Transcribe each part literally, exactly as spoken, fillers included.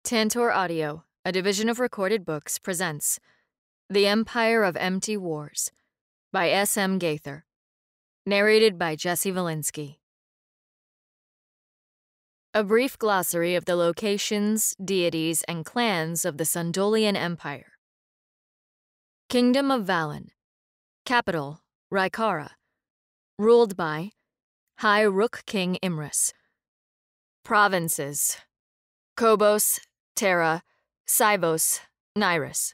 Tantor Audio, a division of Recorded Books, presents The Empire of Empty Wars by S M Gaither. Narrated by Jesse Vilinsky. A brief glossary of the locations, deities, and clans of the Sundolian Empire. Kingdom of Valen. Capital, Rykara. Ruled by High Rook King Imrus. Provinces: Kobos, Terra, Sivos, Nyrus.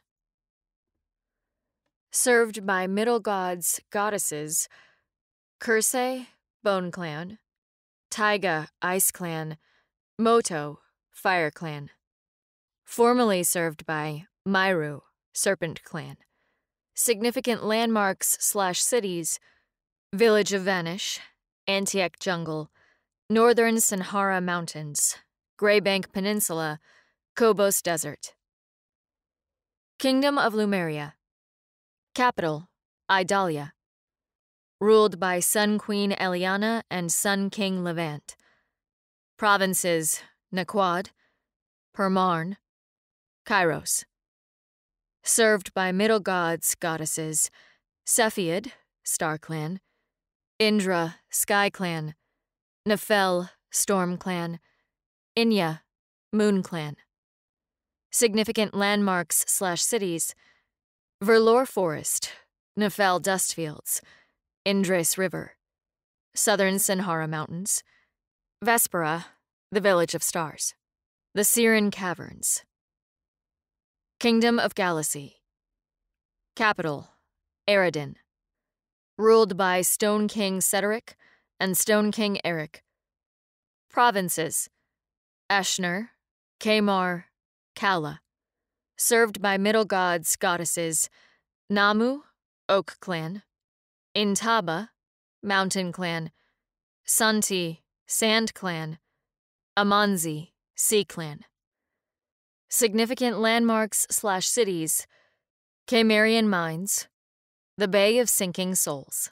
Served by middle gods, goddesses: Curse, Bone Clan; Taiga, Ice Clan; Moto, Fire Clan. Formerly served by Myru, Serpent Clan. Significant landmarks slash cities: Village of Vanish, Antioch Jungle, Northern Sanhara Mountains, Greybank Peninsula, Kobos Desert. Kingdom of Lumeria. Capital, Idalia. Ruled by Sun Queen Eliana and Sun King Levant. Provinces: Naquad, Permarn, Kairos. Served by middle gods, goddesses: Cepheid, Star Clan; Indra, Sky Clan; Nefel, Storm Clan; Inya, Moon Clan. Significant landmarks slash cities: Verlor Forest, Nefel Dustfields, Indris River, Southern Sanhara Mountains, Vespera, the Village of Stars, the Siren Caverns. Kingdom of Galaxy. Capital, Eredin. Ruled by Stone King Cedric and Stone King Eric. Provinces: Ashner, Kamar, Kala. Served by middle gods, goddesses: Namu, Oak Clan; Intaba, Mountain Clan; Santi, Sand Clan; Amanzi, Sea Clan. Significant landmarks slash cities: Kamarian Mines, the Bay of Sinking Souls.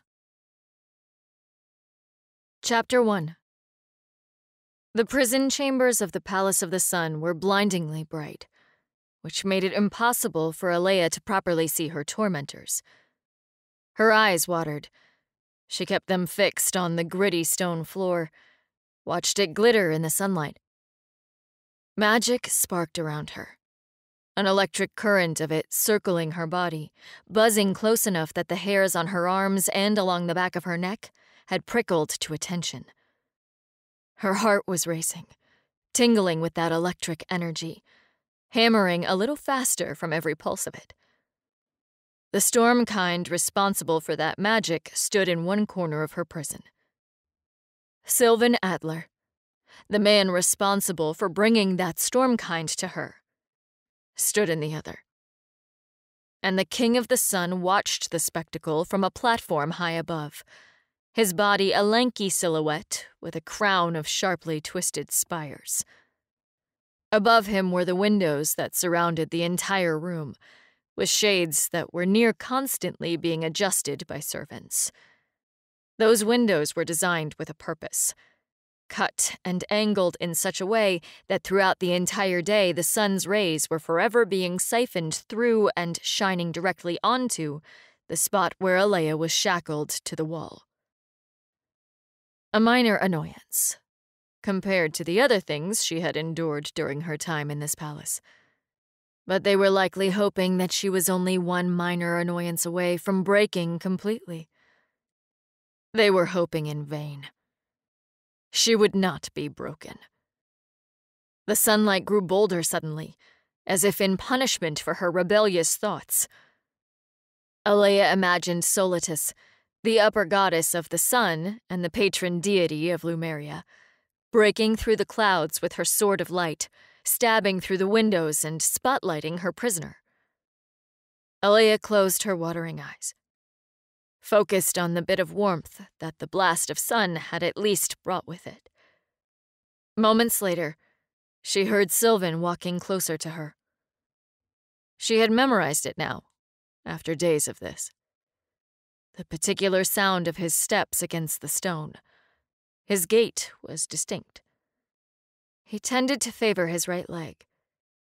Chapter one. The prison chambers of the Palace of the Sun were blindingly bright, which made it impossible for Alaya to properly see her tormentors. Her eyes watered. She kept them fixed on the gritty stone floor, watched it glitter in the sunlight. Magic sparked around her, an electric current of it circling her body, buzzing close enough that the hairs on her arms and along the back of her neck had prickled to attention. Her heart was racing, tingling with that electric energy, hammering a little faster from every pulse of it. The storm kind responsible for that magic stood in one corner of her prison. Sylvan Adler, the man responsible for bringing that storm kind to her, stood in the other. And the King of the Sun watched the spectacle from a platform high above, his body a lanky silhouette with a crown of sharply twisted spires. Above him were the windows that surrounded the entire room, with shades that were near constantly being adjusted by servants. Those windows were designed with a purpose, cut and angled in such a way that throughout the entire day the sun's rays were forever being siphoned through and shining directly onto the spot where Alaya was shackled to the wall. A minor annoyance, compared to the other things she had endured during her time in this palace. But they were likely hoping that she was only one minor annoyance away from breaking completely. They were hoping in vain. She would not be broken. The sunlight grew bolder suddenly, as if in punishment for her rebellious thoughts. Alaya imagined Solitus, the upper goddess of the sun and the patron deity of Lumeria, breaking through the clouds with her sword of light, stabbing through the windows and spotlighting her prisoner. Alaya closed her watering eyes, focused on the bit of warmth that the blast of sun had at least brought with it. Moments later, she heard Sylvan walking closer to her. She had memorized it now, after days of this. The particular sound of his steps against the stone. His gait was distinct. He tended to favor his right leg,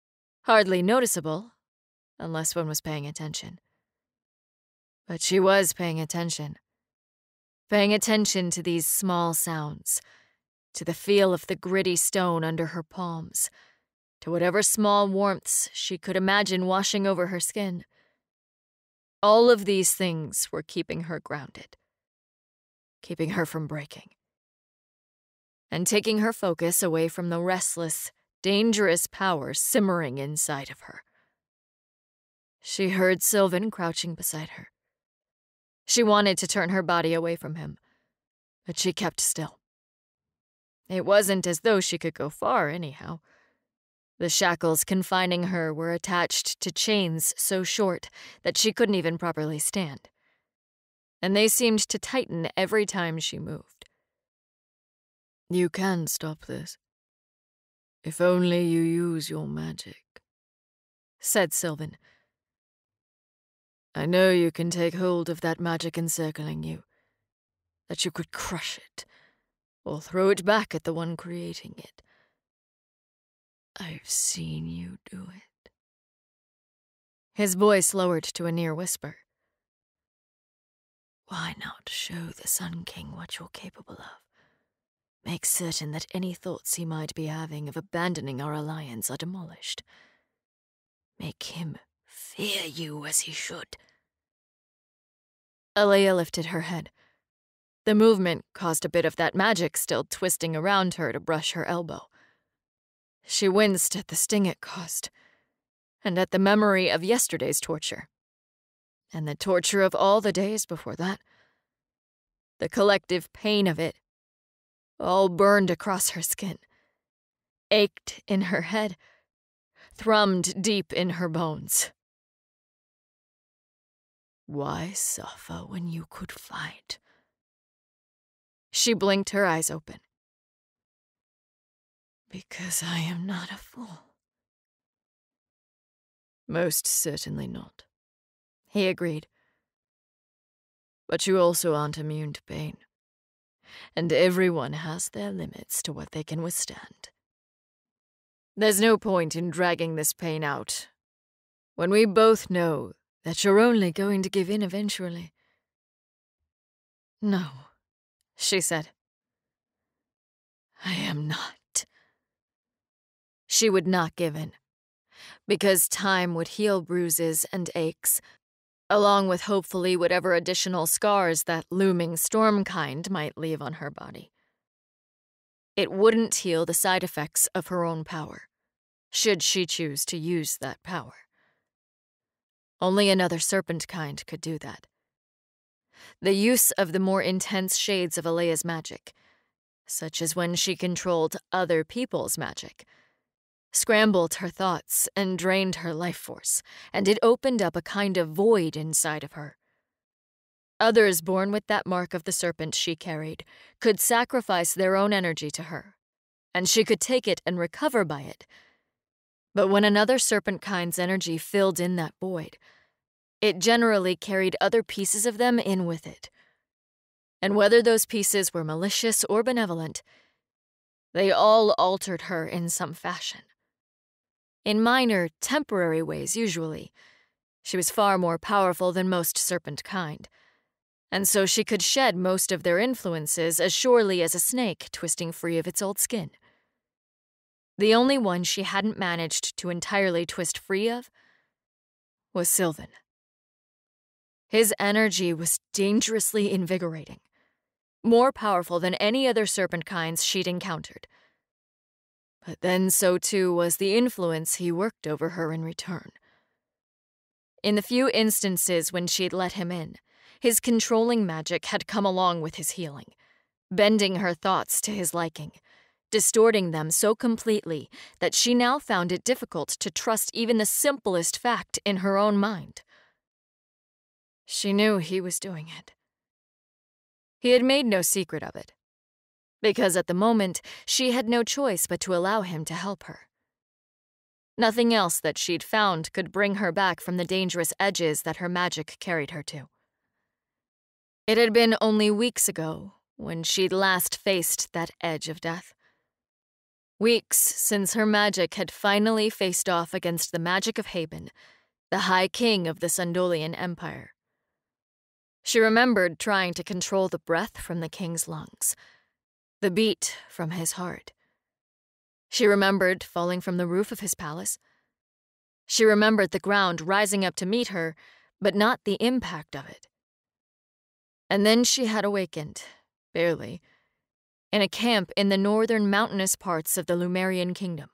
Hardly noticeable, unless one was paying attention. But she was paying attention. Paying attention to these small sounds, to the feel of the gritty stone under her palms, to whatever small warmths she could imagine washing over her skin. All of these things were keeping her grounded, keeping her from breaking, and taking her focus away from the restless, dangerous power simmering inside of her. She heard Sylvan crouching beside her. She wanted to turn her body away from him, but she kept still. It wasn't as though she could go far, anyhow. The shackles confining her were attached to chains so short that she couldn't even properly stand, and they seemed to tighten every time she moved. "You can stop this, if only you use your magic," said Sylvan. "I know you can take hold of that magic encircling you, that you could crush it, or throw it back at the one creating it. I've seen you do it." His voice lowered to a near whisper. "Why not show the Sun King what you're capable of? Make certain that any thoughts he might be having of abandoning our alliance are demolished. Make him fear you as he should." Alaya lifted her head. The movement caused a bit of that magic still twisting around her to brush her elbow. She winced at the sting it caused, and at the memory of yesterday's torture, and the torture of all the days before that. The collective pain of it all burned across her skin, ached in her head, thrummed deep in her bones. Why suffer when you could fight? She blinked her eyes open. Because I am not a fool. Most certainly not, he agreed. But you also aren't immune to pain. And everyone has their limits to what they can withstand. There's no point in dragging this pain out, when we both know that you're only going to give in eventually. No, she said. I am not. She would not give in, because time would heal bruises and aches, along with hopefully whatever additional scars that looming storm kind might leave on her body. It wouldn't heal the side effects of her own power, should she choose to use that power. Only another serpent kind could do that. The use of the more intense shades of Alaya's magic, such as when she controlled other people's magic, scrambled her thoughts and drained her life force, and it opened up a kind of void inside of her. Others born with that mark of the serpent she carried could sacrifice their own energy to her, and she could take it and recover by it. But when another serpent kind's energy filled in that void, it generally carried other pieces of them in with it. And whether those pieces were malicious or benevolent, they all altered her in some fashion. In minor, temporary ways, usually. She was far more powerful than most serpent kind, and so she could shed most of their influences as surely as a snake twisting free of its old skin. The only one she hadn't managed to entirely twist free of was Sylvan. His energy was dangerously invigorating, more powerful than any other serpent kinds she'd encountered. But then so too was the influence he worked over her in return. In the few instances when she'd let him in, his controlling magic had come along with his healing, bending her thoughts to his liking, distorting them so completely that she now found it difficult to trust even the simplest fact in her own mind. She knew he was doing it. He had made no secret of it, because at the moment she had no choice but to allow him to help her. Nothing else that she'd found could bring her back from the dangerous edges that her magic carried her to. It had been only weeks ago when she'd last faced that edge of death. Weeks since her magic had finally faced off against the magic of Haben, the High King of the Sundolian Empire. She remembered trying to control the breath from the king's lungs, the beat from his heart. She remembered falling from the roof of his palace. She remembered the ground rising up to meet her, but not the impact of it. And then she had awakened, barely, in a camp in the northern mountainous parts of the Lumerian kingdom.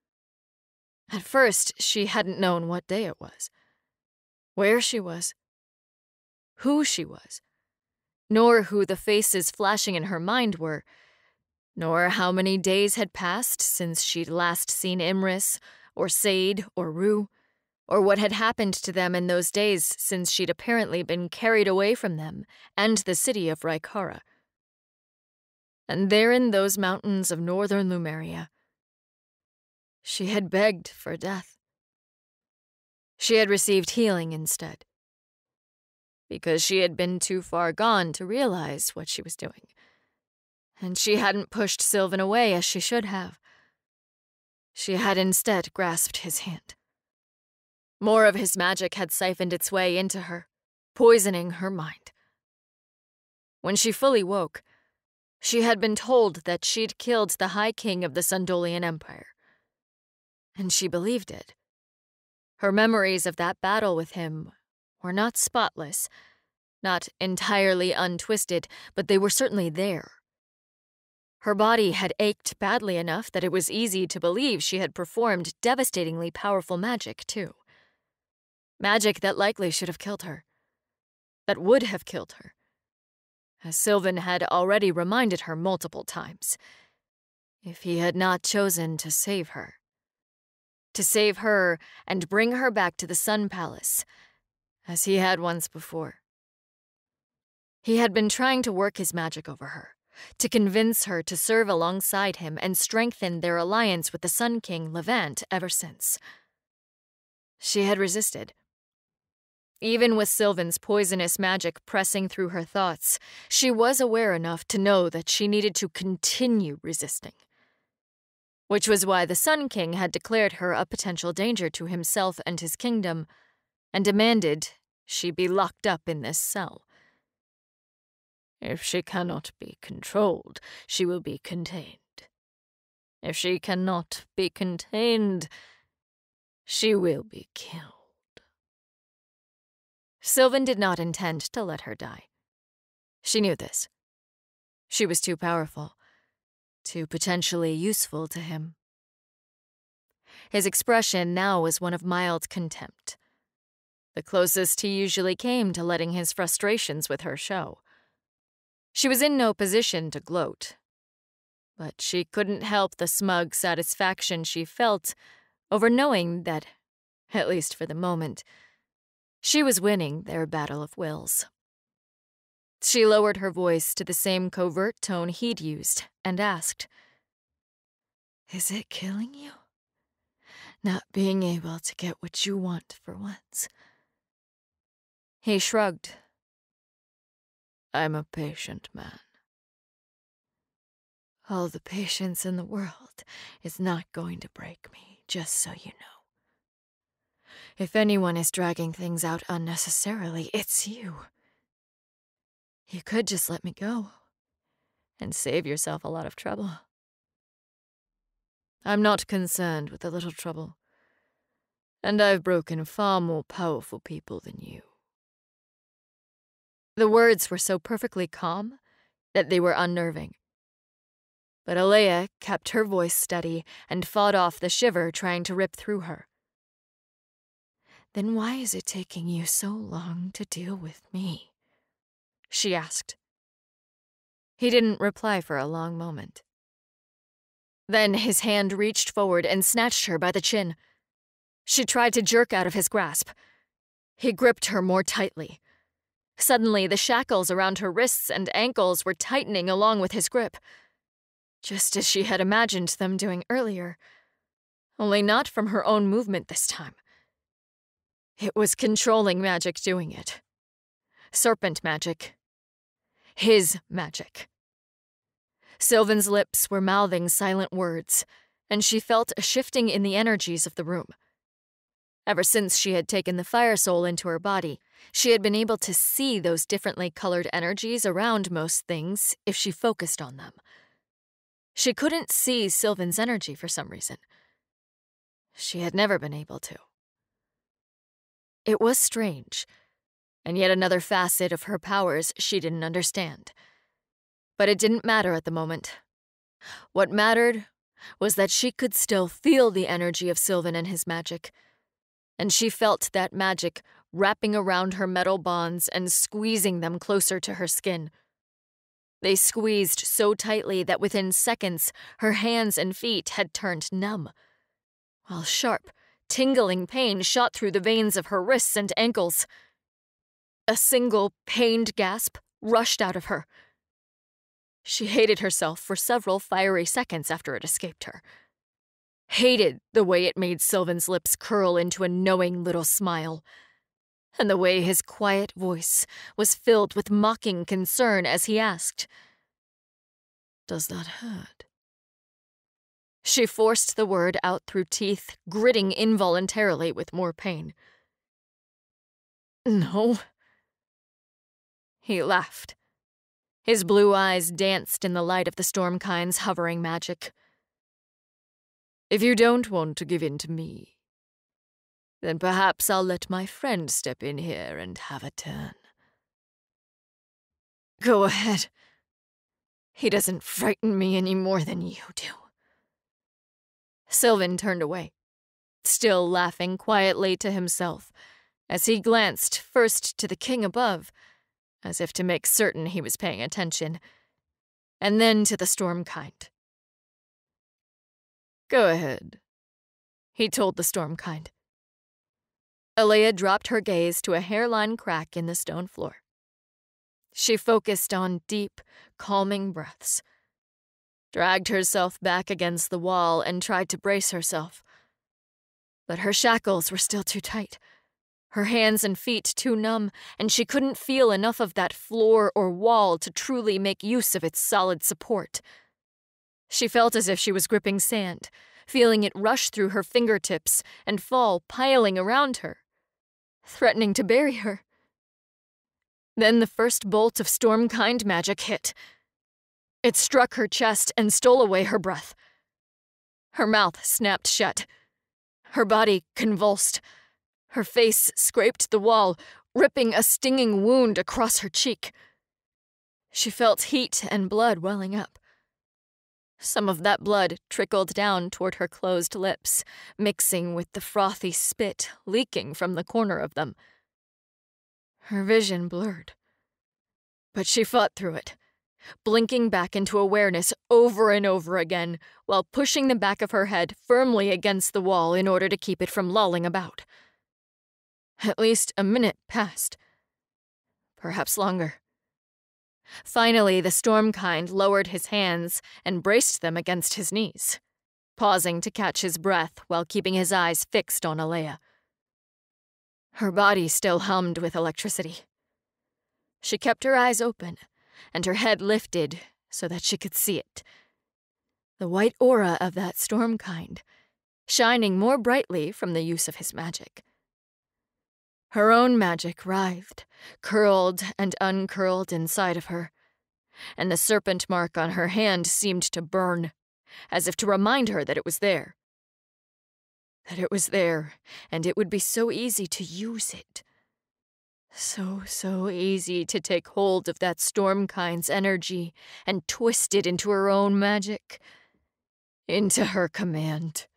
At first, she hadn't known what day it was, where she was, who she was, nor who the faces flashing in her mind were, nor how many days had passed since she'd last seen Imris, or Sade, or Rue, or what had happened to them in those days since she'd apparently been carried away from them and the city of Rykara. And there in those mountains of northern Lumeria, she had begged for death. She had received healing instead, because she had been too far gone to realize what she was doing, and she hadn't pushed Sylvan away as she should have. She had instead grasped his hand. More of his magic had siphoned its way into her, poisoning her mind. When she fully woke, she had been told that she'd killed the High King of the Sundolian Empire. And she believed it. Her memories of that battle with him were not spotless, not entirely untwisted, but they were certainly there. Her body had ached badly enough that it was easy to believe she had performed devastatingly powerful magic, too. Magic that likely should have killed her. That would have killed her. As Sylvan had already reminded her multiple times, if he had not chosen to save her. To save her and bring her back to the Sun Palace, as he had once before. He had been trying to work his magic over her, to convince her to serve alongside him and strengthen their alliance with the Sun King, Levant, ever since. She had resisted. Even with Sylvan's poisonous magic pressing through her thoughts, she was aware enough to know that she needed to continue resisting. Which was why the Sun King had declared her a potential danger to himself and his kingdom, and demanded she be locked up in this cell. If she cannot be controlled, she will be contained. If she cannot be contained, she will be killed. Sylvan did not intend to let her die. She knew this. She was too powerful, too potentially useful to him. His expression now was one of mild contempt, the closest he usually came to letting his frustrations with her show. She was in no position to gloat, but she couldn't help the smug satisfaction she felt over knowing that, at least for the moment, she was winning their battle of wills. She lowered her voice to the same covert tone he'd used and asked, "Is it killing you? Not being able to get what you want for once?" He shrugged. "I'm a patient man. All the patience in the world is not going to break me, just so you know. If anyone is dragging things out unnecessarily, it's you. You could just let me go and save yourself a lot of trouble. I'm not concerned with a little trouble, and I've broken far more powerful people than you." The words were so perfectly calm that they were unnerving. But Alaya kept her voice steady and fought off the shiver trying to rip through her. "Then why is it taking you so long to deal with me?" she asked. He didn't reply for a long moment. Then his hand reached forward and snatched her by the chin. She tried to jerk out of his grasp. He gripped her more tightly. Suddenly, the shackles around her wrists and ankles were tightening along with his grip, just as she had imagined them doing earlier, only not from her own movement this time. It was controlling magic doing it. Serpent magic. His magic. Sylvan's lips were mouthing silent words, and she felt a shifting in the energies of the room. Ever since she had taken the fire soul into her body, she had been able to see those differently colored energies around most things if she focused on them. She couldn't see Sylvan's energy for some reason. She had never been able to. It was strange, and yet another facet of her powers she didn't understand. But it didn't matter at the moment. What mattered was that she could still feel the energy of Sylvan and his magic, and she felt that magic wrapping around her metal bonds and squeezing them closer to her skin. They squeezed so tightly that within seconds her hands and feet had turned numb, while sharp, tingling pain shot through the veins of her wrists and ankles. A single pained gasp rushed out of her. She hated herself for several fiery seconds after it escaped her. Hated the way it made Sylvan's lips curl into a knowing little smile, and the way his quiet voice was filled with mocking concern as he asked, "Does that hurt?" She forced the word out through teeth, gritting involuntarily with more pain. "No." He laughed. His blue eyes danced in the light of the Stormkind's hovering magic. "If you don't want to give in to me, then perhaps I'll let my friend step in here and have a turn." "Go ahead. He doesn't frighten me any more than you do." Sylvan turned away, still laughing quietly to himself, as he glanced first to the king above, as if to make certain he was paying attention, and then to the Stormkind. "Go ahead," he told the Stormkind. Alaya dropped her gaze to a hairline crack in the stone floor. She focused on deep, calming breaths, dragged herself back against the wall and tried to brace herself. But her shackles were still too tight, her hands and feet too numb, and she couldn't feel enough of that floor or wall to truly make use of its solid support. She felt as if she was gripping sand, feeling it rush through her fingertips and fall piling around her, threatening to bury her. Then the first bolt of Stormkind magic hit. It struck her chest and stole away her breath. Her mouth snapped shut. Her body convulsed. Her face scraped the wall, ripping a stinging wound across her cheek. She felt heat and blood welling up. Some of that blood trickled down toward her closed lips, mixing with the frothy spit leaking from the corner of them. Her vision blurred. But she fought through it, blinking back into awareness over and over again, while pushing the back of her head firmly against the wall in order to keep it from lolling about. At least a minute passed. Perhaps longer. Finally, the Stormkind lowered his hands and braced them against his knees, pausing to catch his breath while keeping his eyes fixed on Alaya. Her body still hummed with electricity. She kept her eyes open, and her head lifted so that she could see it. The white aura of that Stormkind, shining more brightly from the use of his magic. Her own magic writhed, curled and uncurled inside of her, and the serpent mark on her hand seemed to burn, as if to remind her that it was there. That it was there, and it would be so easy to use it. So, so easy to take hold of that Stormkind's energy and twist it into her own magic, into her command.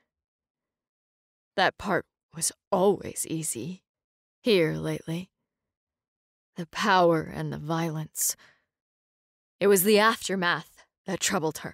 That part was always easy. Here, lately. The power and the violence. It was the aftermath that troubled her.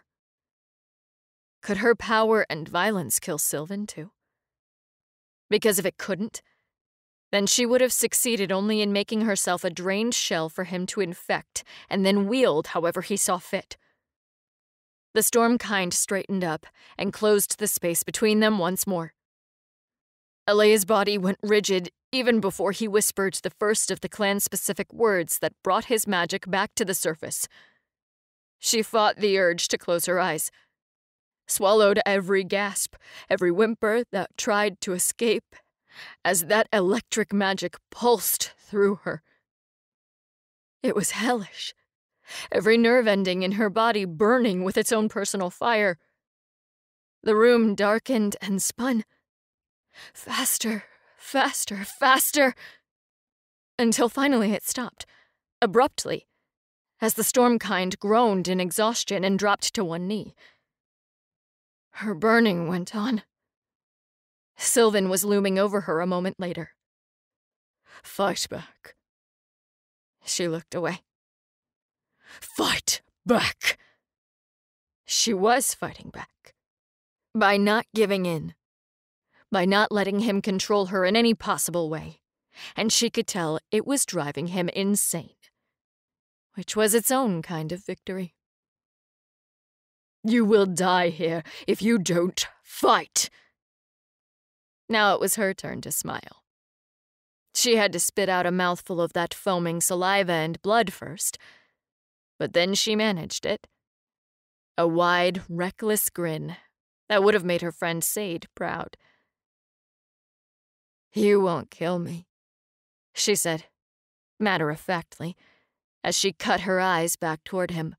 Could her power and violence kill Sylvan, too? Because if it couldn't, then she would have succeeded only in making herself a drained shell for him to infect and then wield however he saw fit. The Stormkind straightened up and closed the space between them once more. Alaya's body went rigid even before he whispered the first of the clan-specific words that brought his magic back to the surface. She fought the urge to close her eyes. swallowed every gasp, every whimper that tried to escape, as that electric magic pulsed through her. It was hellish, every nerve ending in her body burning with its own personal fire. The room darkened and spun. Faster, faster, faster, until finally it stopped, abruptly, as the Stormkind groaned in exhaustion and dropped to one knee. Her burning went on. Sylvan was looming over her a moment later. "Fight back." She looked away. "Fight back." She was fighting back. By not giving in. By not letting him control her in any possible way. And she could tell it was driving him insane. Which was its own kind of victory. "You will die here if you don't fight." Now it was her turn to smile. She had to spit out a mouthful of that foaming saliva and blood first, but then she managed it. A wide, reckless grin that would have made her friend Sade proud. "You won't kill me," she said, matter-of-factly, as she cut her eyes back toward him.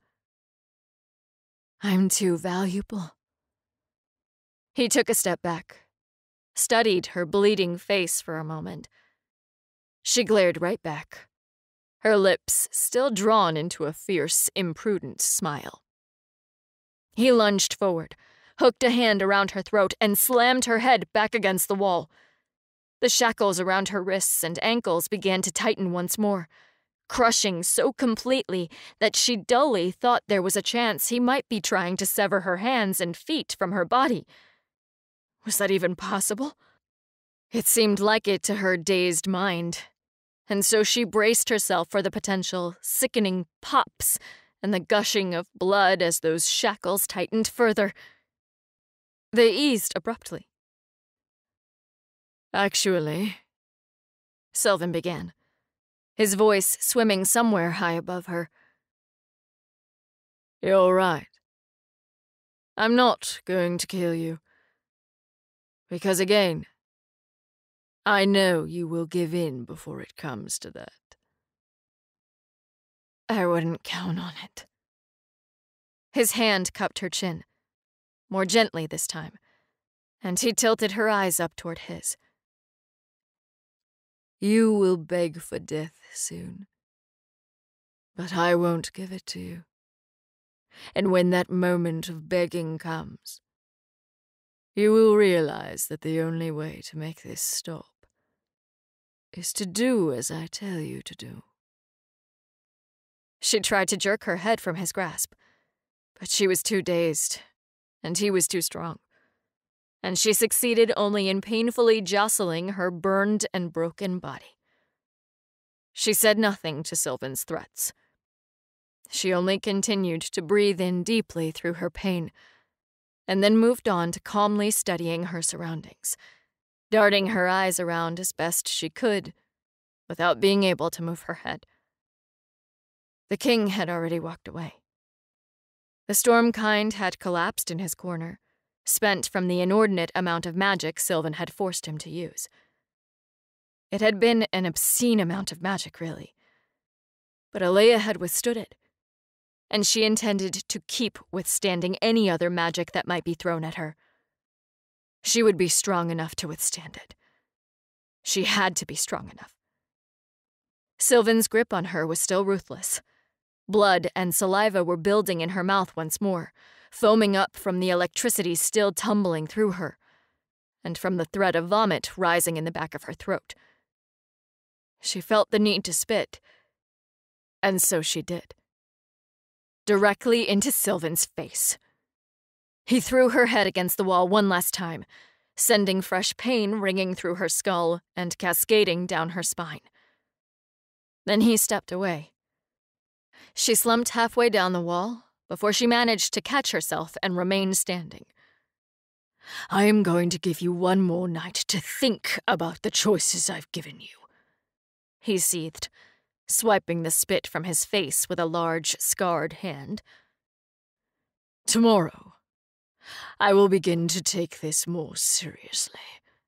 "I'm too valuable." He took a step back, studied her bleeding face for a moment. She glared right back, her lips still drawn into a fierce, imprudent smile. He lunged forward, hooked a hand around her throat, and slammed her head back against the wall. The shackles around her wrists and ankles began to tighten once more, crushing so completely that she dully thought there was a chance he might be trying to sever her hands and feet from her body. Was that even possible? It seemed like it to her dazed mind, and so she braced herself for the potential sickening pops and the gushing of blood as those shackles tightened further. They eased abruptly. "Actually," Sylvan began, his voice swimming somewhere high above her. "You're right. I'm not going to kill you. Because again, I know you will give in before it comes to that." "I wouldn't count on it." His hand cupped her chin, more gently this time, and he tilted her eyes up toward his. "You will beg for death soon, but I won't give it to you. And when that moment of begging comes, you will realize that the only way to make this stop is to do as I tell you to do." She tried to jerk her head from his grasp, but she was too dazed, and he was too strong, and she succeeded only in painfully jostling her burned and broken body. She said nothing to Sylvan's threats. She only continued to breathe in deeply through her pain, and then moved on to calmly studying her surroundings, darting her eyes around as best she could, without being able to move her head. The king had already walked away. The Stormkind had collapsed in his corner, spent from the inordinate amount of magic Sylvan had forced him to use. It had been an obscene amount of magic, really. But Alaya had withstood it, and she intended to keep withstanding any other magic that might be thrown at her. She would be strong enough to withstand it. She had to be strong enough. Sylvan's grip on her was still ruthless. Blood and saliva were building in her mouth once more, foaming up from the electricity still tumbling through her, and from the threat of vomit rising in the back of her throat. She felt the need to spit, and so she did. Directly into Sylvan's face. He threw her head against the wall one last time, sending fresh pain ringing through her skull and cascading down her spine. Then he stepped away. She slumped halfway down the wall before she managed to catch herself and remain standing. "I am going to give you one more night to think about the choices I've given you," he seethed, swiping the spit from his face with a large, scarred hand. "Tomorrow, I will begin to take this more seriously.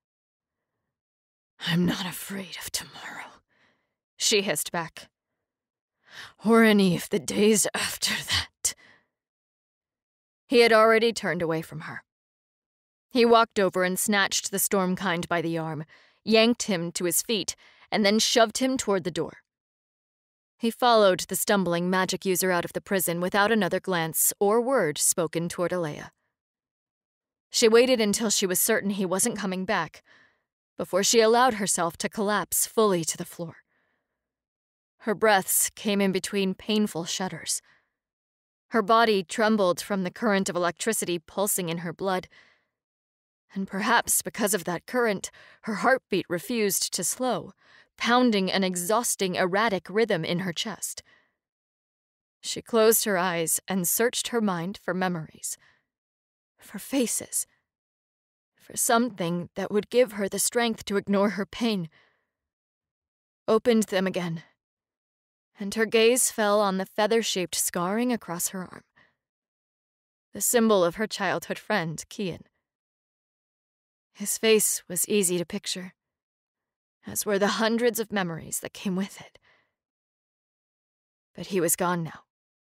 I'm not afraid of tomorrow, she hissed back. Or any of the days after that. He had already turned away from her. He walked over and snatched the Stormkind by the arm, yanked him to his feet, and then shoved him toward the door. He followed the stumbling magic user out of the prison without another glance or word spoken toward Alaya. She waited until she was certain he wasn't coming back, before she allowed herself to collapse fully to the floor. Her breaths came in between painful shudders. Her body trembled from the current of electricity pulsing in her blood, and perhaps because of that current, her heartbeat refused to slow, pounding an exhausting, erratic rhythm in her chest. She closed her eyes and searched her mind for memories, for faces, for something that would give her the strength to ignore her pain. Opened them again, and her gaze fell on the feather-shaped scarring across her arm, the symbol of her childhood friend, Kian. His face was easy to picture, as were the hundreds of memories that came with it. But he was gone now.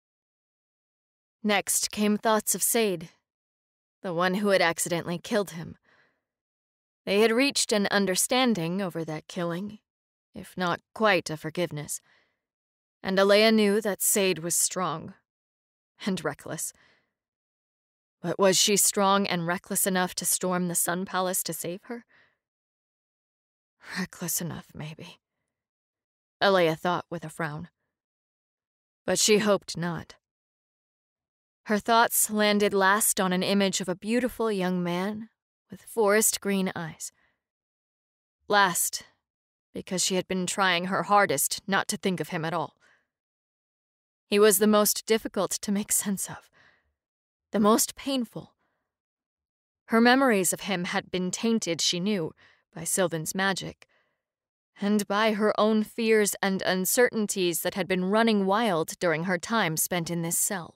Next came thoughts of Sade, the one who had accidentally killed him. They had reached an understanding over that killing, if not quite a forgiveness, and Alaya knew that Sade was strong and reckless. But was she strong and reckless enough to storm the Sun Palace to save her? Reckless enough, maybe, Alaya thought with a frown. But she hoped not. Her thoughts landed last on an image of a beautiful young man with forest-green eyes. Last, because she had been trying her hardest not to think of him at all. He was the most difficult to make sense of, the most painful. Her memories of him had been tainted, she knew, by Sylvan's magic, and by her own fears and uncertainties that had been running wild during her time spent in this cell.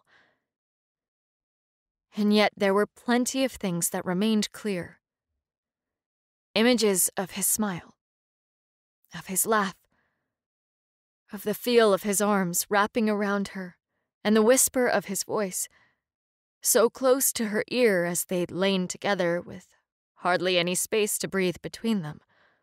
And yet there were plenty of things that remained clear. Images of his smile, of his laugh, of the feel of his arms wrapping around her, and the whisper of his voice, so close to her ear as they'd lain together with hardly any space to breathe between them.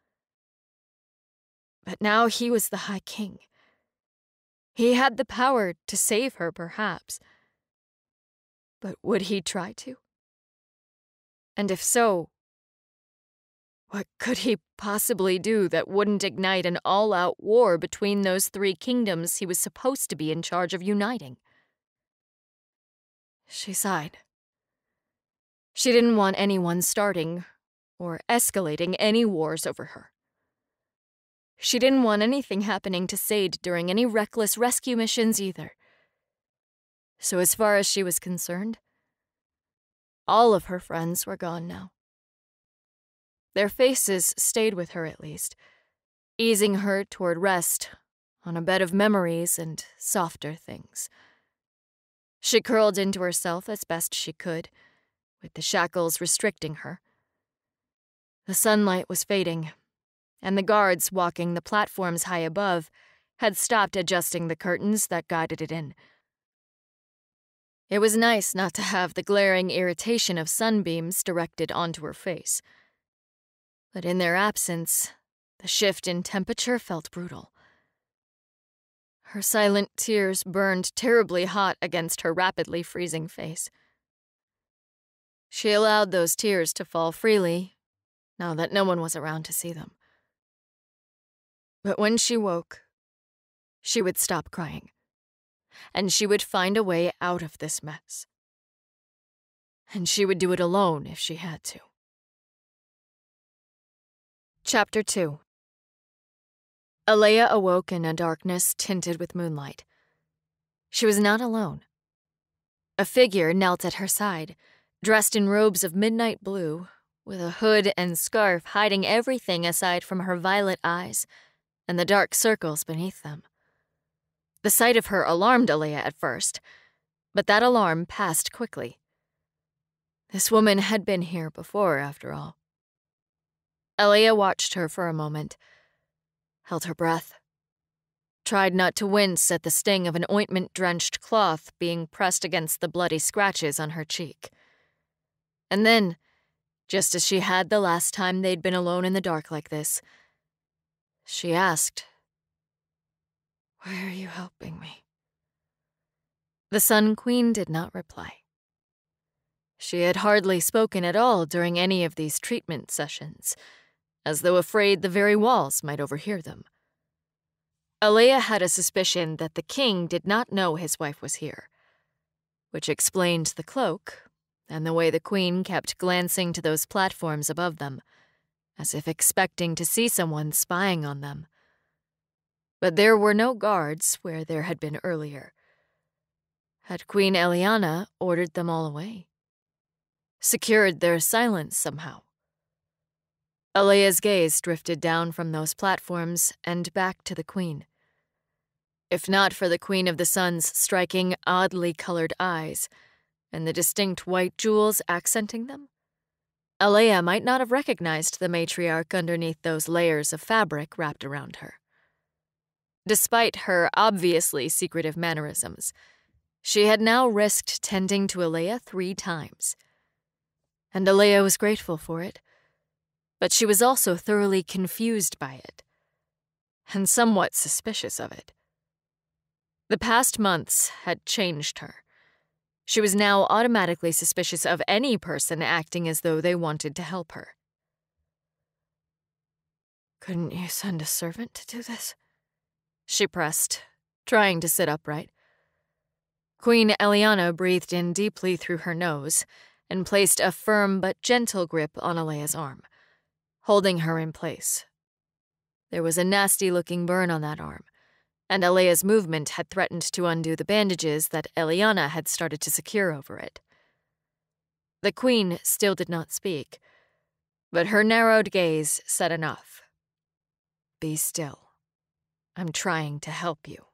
But now he was the High King. He had the power to save her, perhaps. But would he try to? And if so, what could he possibly do that wouldn't ignite an all-out war between those three kingdoms he was supposed to be in charge of uniting? She sighed. She didn't want anyone starting or escalating any wars over her. She didn't want anything happening to Sade during any reckless rescue missions either. So as far as she was concerned, all of her friends were gone now. Their faces stayed with her at least, easing her toward rest on a bed of memories and softer things. She curled into herself as best she could, with the shackles restricting her. The sunlight was fading, and the guards walking the platforms high above had stopped adjusting the curtains that guided it in. It was nice not to have the glaring irritation of sunbeams directed onto her face. But in their absence, the shift in temperature felt brutal. Her silent tears burned terribly hot against her rapidly freezing face. She allowed those tears to fall freely, now that no one was around to see them. But when she woke, she would stop crying, and she would find a way out of this mess. And she would do it alone if she had to. Chapter two. Alaya awoke in a darkness tinted with moonlight. She was not alone. A figure knelt at her side, dressed in robes of midnight blue, with a hood and scarf hiding everything aside from her violet eyes and the dark circles beneath them. The sight of her alarmed Alaya at first, but that alarm passed quickly. This woman had been here before, after all. Alaya watched her for a moment, held her breath, tried not to wince at the sting of an ointment-drenched cloth being pressed against the bloody scratches on her cheek. And then, just as she had the last time they'd been alone in the dark like this, she asked, "Why are you helping me?" The Sun Queen did not reply. She had hardly spoken at all during any of these treatment sessions, as though afraid the very walls might overhear them. Alaya had a suspicion that the king did not know his wife was here, which explained the cloak and the way the queen kept glancing to those platforms above them, as if expecting to see someone spying on them. But there were no guards where there had been earlier. Had Queen Eliana ordered them all away? Secured their silence somehow? Alaya's gaze drifted down from those platforms and back to the queen. If not for the Queen of the Sun's striking, oddly colored eyes and the distinct white jewels accenting them, Alaya might not have recognized the matriarch underneath those layers of fabric wrapped around her. Despite her obviously secretive mannerisms, she had now risked tending to Alaya three times. And Alaya was grateful for it, but she was also thoroughly confused by it, and somewhat suspicious of it. The past months had changed her. She was now automatically suspicious of any person acting as though they wanted to help her. "Couldn't you send a servant to do this?" she pressed, trying to sit upright. Queen Eliana breathed in deeply through her nose and placed a firm but gentle grip on Alaya's arm, holding her in place. There was a nasty-looking burn on that arm, and Alaya's movement had threatened to undo the bandages that Eliana had started to secure over it. The queen still did not speak, but her narrowed gaze said enough. "Be still. I'm trying to help you."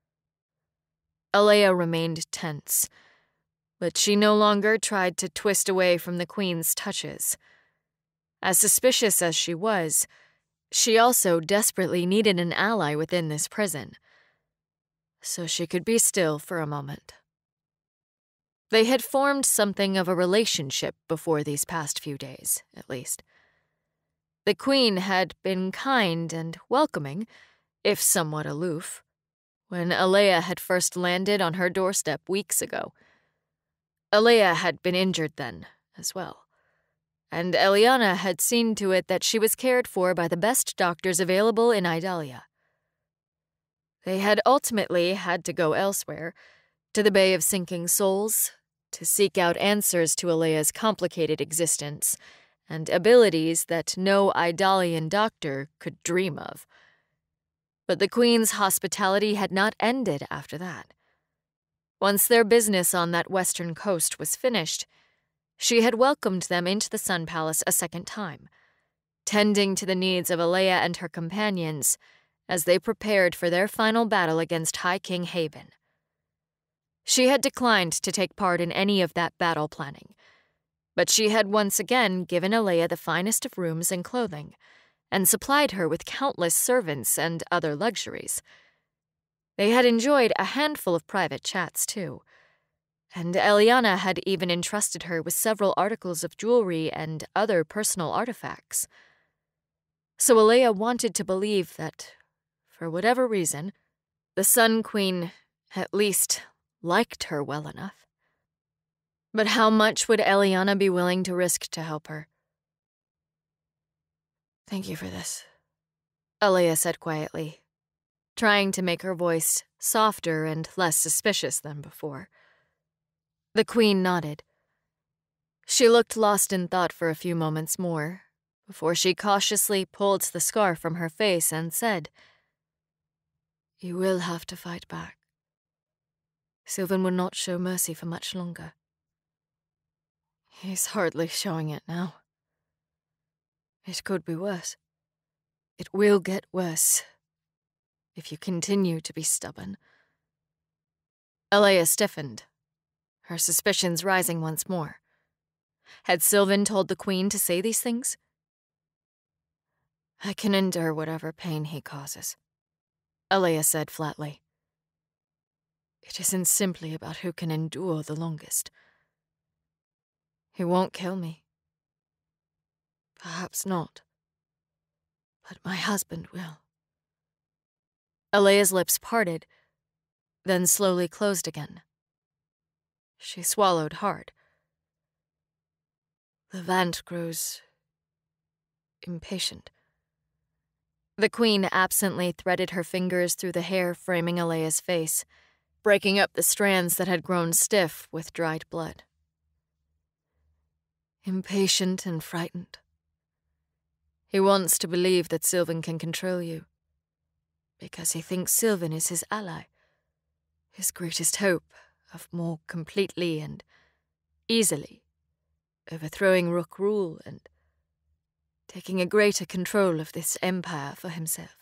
Alaya remained tense, but she no longer tried to twist away from the queen's touches. As suspicious as she was, she also desperately needed an ally within this prison, so she could be still for a moment. They had formed something of a relationship before these past few days, at least. The queen had been kind and welcoming, if somewhat aloof, when Alaya had first landed on her doorstep weeks ago. Alaya had been injured then, as well, and Eliana had seen to it that she was cared for by the best doctors available in Idalia. They had ultimately had to go elsewhere, to the Bay of Sinking Souls, to seek out answers to Alaya's complicated existence and abilities that no Idalian doctor could dream of. But the Queen's hospitality had not ended after that. Once their business on that western coast was finished, she had welcomed them into the Sun Palace a second time, tending to the needs of Alaya and her companions as they prepared for their final battle against High King Haven. She had declined to take part in any of that battle planning, but she had once again given Alaya the finest of rooms and clothing, and supplied her with countless servants and other luxuries. They had enjoyed a handful of private chats, too, and Eliana had even entrusted her with several articles of jewelry and other personal artifacts. So Alaya wanted to believe that, for whatever reason, the Sun Queen at least liked her well enough. But how much would Eliana be willing to risk to help her? "Thank you for this," Alaya said quietly, trying to make her voice softer and less suspicious than before. The queen nodded. She looked lost in thought for a few moments more, before she cautiously pulled the scarf from her face and said, "You will have to fight back. Sylvan will not show mercy for much longer. He's hardly showing it now. It could be worse. It will get worse if you continue to be stubborn." Alaya stiffened, her suspicions rising once more. Had Sylvan told the Queen to say these things? I can endure whatever pain he causes, Alaya said flatly. It isn't simply about who can endure the longest. He won't kill me. Perhaps not. But my husband will. Alaya's lips parted, then slowly closed again. She swallowed hard. The Vant grows impatient. The Queen absently threaded her fingers through the hair framing Alaya's face, breaking up the strands that had grown stiff with dried blood. Impatient and frightened. He wants to believe that Sylvan can control you, because he thinks Sylvan is his ally, his greatest hope of more completely and easily overthrowing Rook rule and taking a greater control of this empire for himself.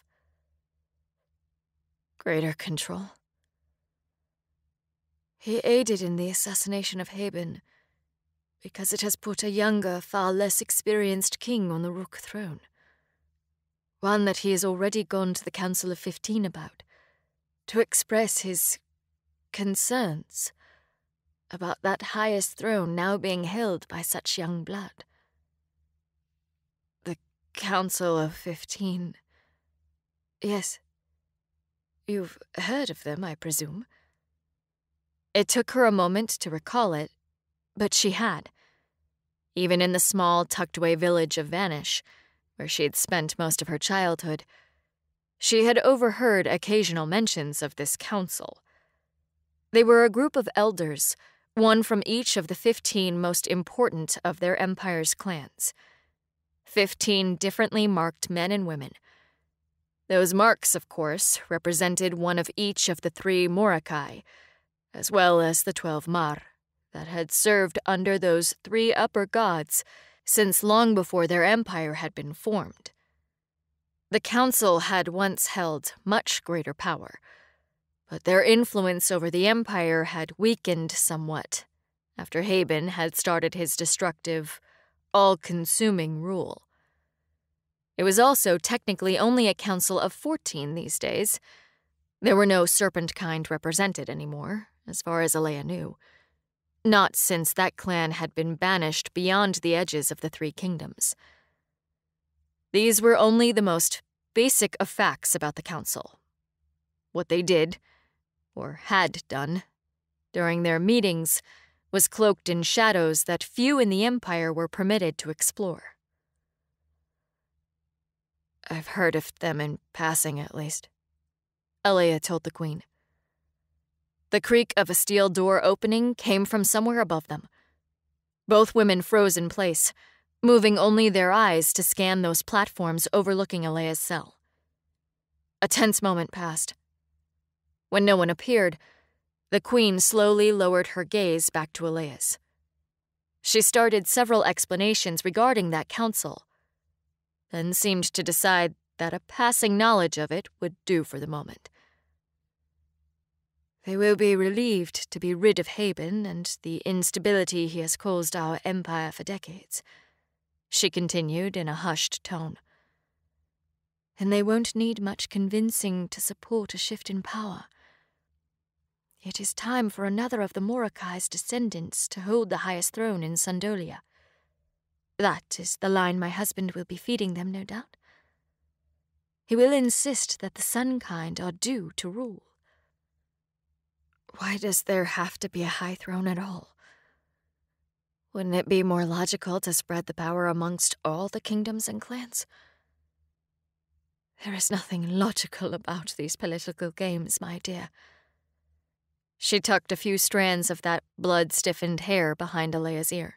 Greater control. He aided in the assassination of Haben because it has put a younger, far less experienced king on the Rook throne. One that he has already gone to the Council of Fifteen about, to express his concerns about that highest throne now being held by such young blood. The Council of Fifteen. Yes. You've heard of them, I presume? It took her a moment to recall it, but she had. Even in the small, tucked-away village of Vanish, where she had spent most of her childhood, she had overheard occasional mentions of this council. They were a group of elders, one from each of the fifteen most important of their empire's clans. Fifteen differently marked men and women. Those marks, of course, represented one of each of the three Morokai, as well as the twelve Mar, that had served under those three upper gods since long before their empire had been formed. The council had once held much greater power, but their influence over the empire had weakened somewhat after Haben had started his destructive, all-consuming rule. It was also technically only a council of fourteen these days. There were no serpent kind represented anymore, as far as Alaya knew. Not since that clan had been banished beyond the edges of the Three Kingdoms. These were only the most basic of facts about the council. What they did, or had done, during their meetings was cloaked in shadows that few in the Empire were permitted to explore. I've heard of them in passing, at least, Alaya told the Queen. The creak of a steel door opening came from somewhere above them. Both women froze in place, moving only their eyes to scan those platforms overlooking Alaya's cell. A tense moment passed. When no one appeared, the Queen slowly lowered her gaze back to Alaya's. She started several explanations regarding that council, then seemed to decide that a passing knowledge of it would do for the moment. They will be relieved to be rid of Haben and the instability he has caused our empire for decades, she continued in a hushed tone. And they won't need much convincing to support a shift in power. It is time for another of the Morokai's descendants to hold the highest throne in Sundolia. That is the line my husband will be feeding them, no doubt. He will insist that the Sun kind are due to rule. Why does there have to be a high throne at all? Wouldn't it be more logical to spread the power amongst all the kingdoms and clans? There is nothing logical about these political games, my dear. She tucked a few strands of that blood-stiffened hair behind Alaya's ear.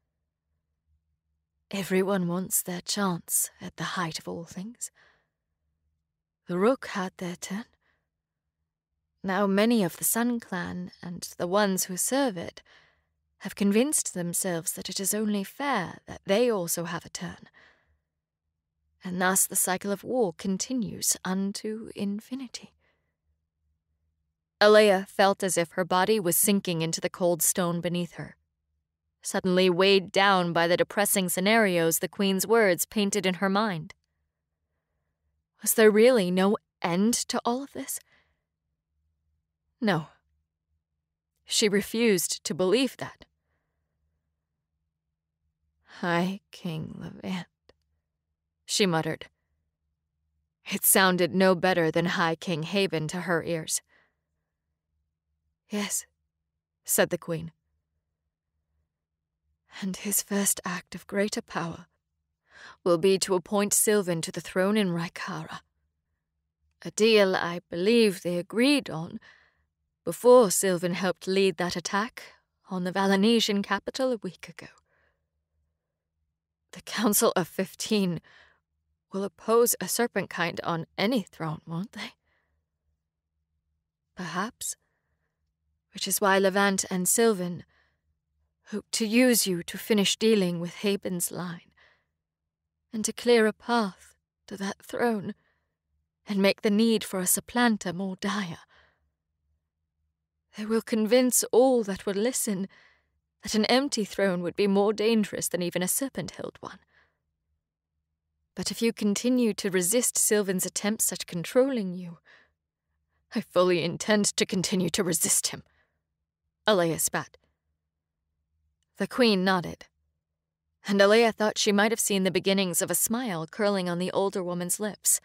Everyone wants their chance at the height of all things. The Rook had their turn. Now many of the Sun clan and the ones who serve it have convinced themselves that it is only fair that they also have a turn. And thus the cycle of war continues unto infinity. Alaya felt as if her body was sinking into the cold stone beneath her. suddenly weighed down by the depressing scenarios the Queen's words painted in her mind. Was there really no end to all of this? No. She refused to believe that. High King Levant, she muttered. It sounded no better than High King Haben to her ears. Yes, said the Queen. And his first act of greater power will be to appoint Sylvan to the throne in Rykara. A deal I believe they agreed on before Sylvan helped lead that attack on the Valinesian capital a week ago. The Council of Fifteen will oppose a serpent kind on any throne, won't they? Perhaps. Which is why Levant and Sylvan hope to use you to finish dealing with Haben's line, and to clear a path to that throne, and make the need for a supplanter more dire. They will convince all that will listen that an empty throne would be more dangerous than even a serpent-held one. But if you continue to resist Sylvan's attempts at controlling you, I fully intend to continue to resist him. Alaya spat. The Queen nodded, and Alaya thought she might have seen the beginnings of a smile curling on the older woman's lips.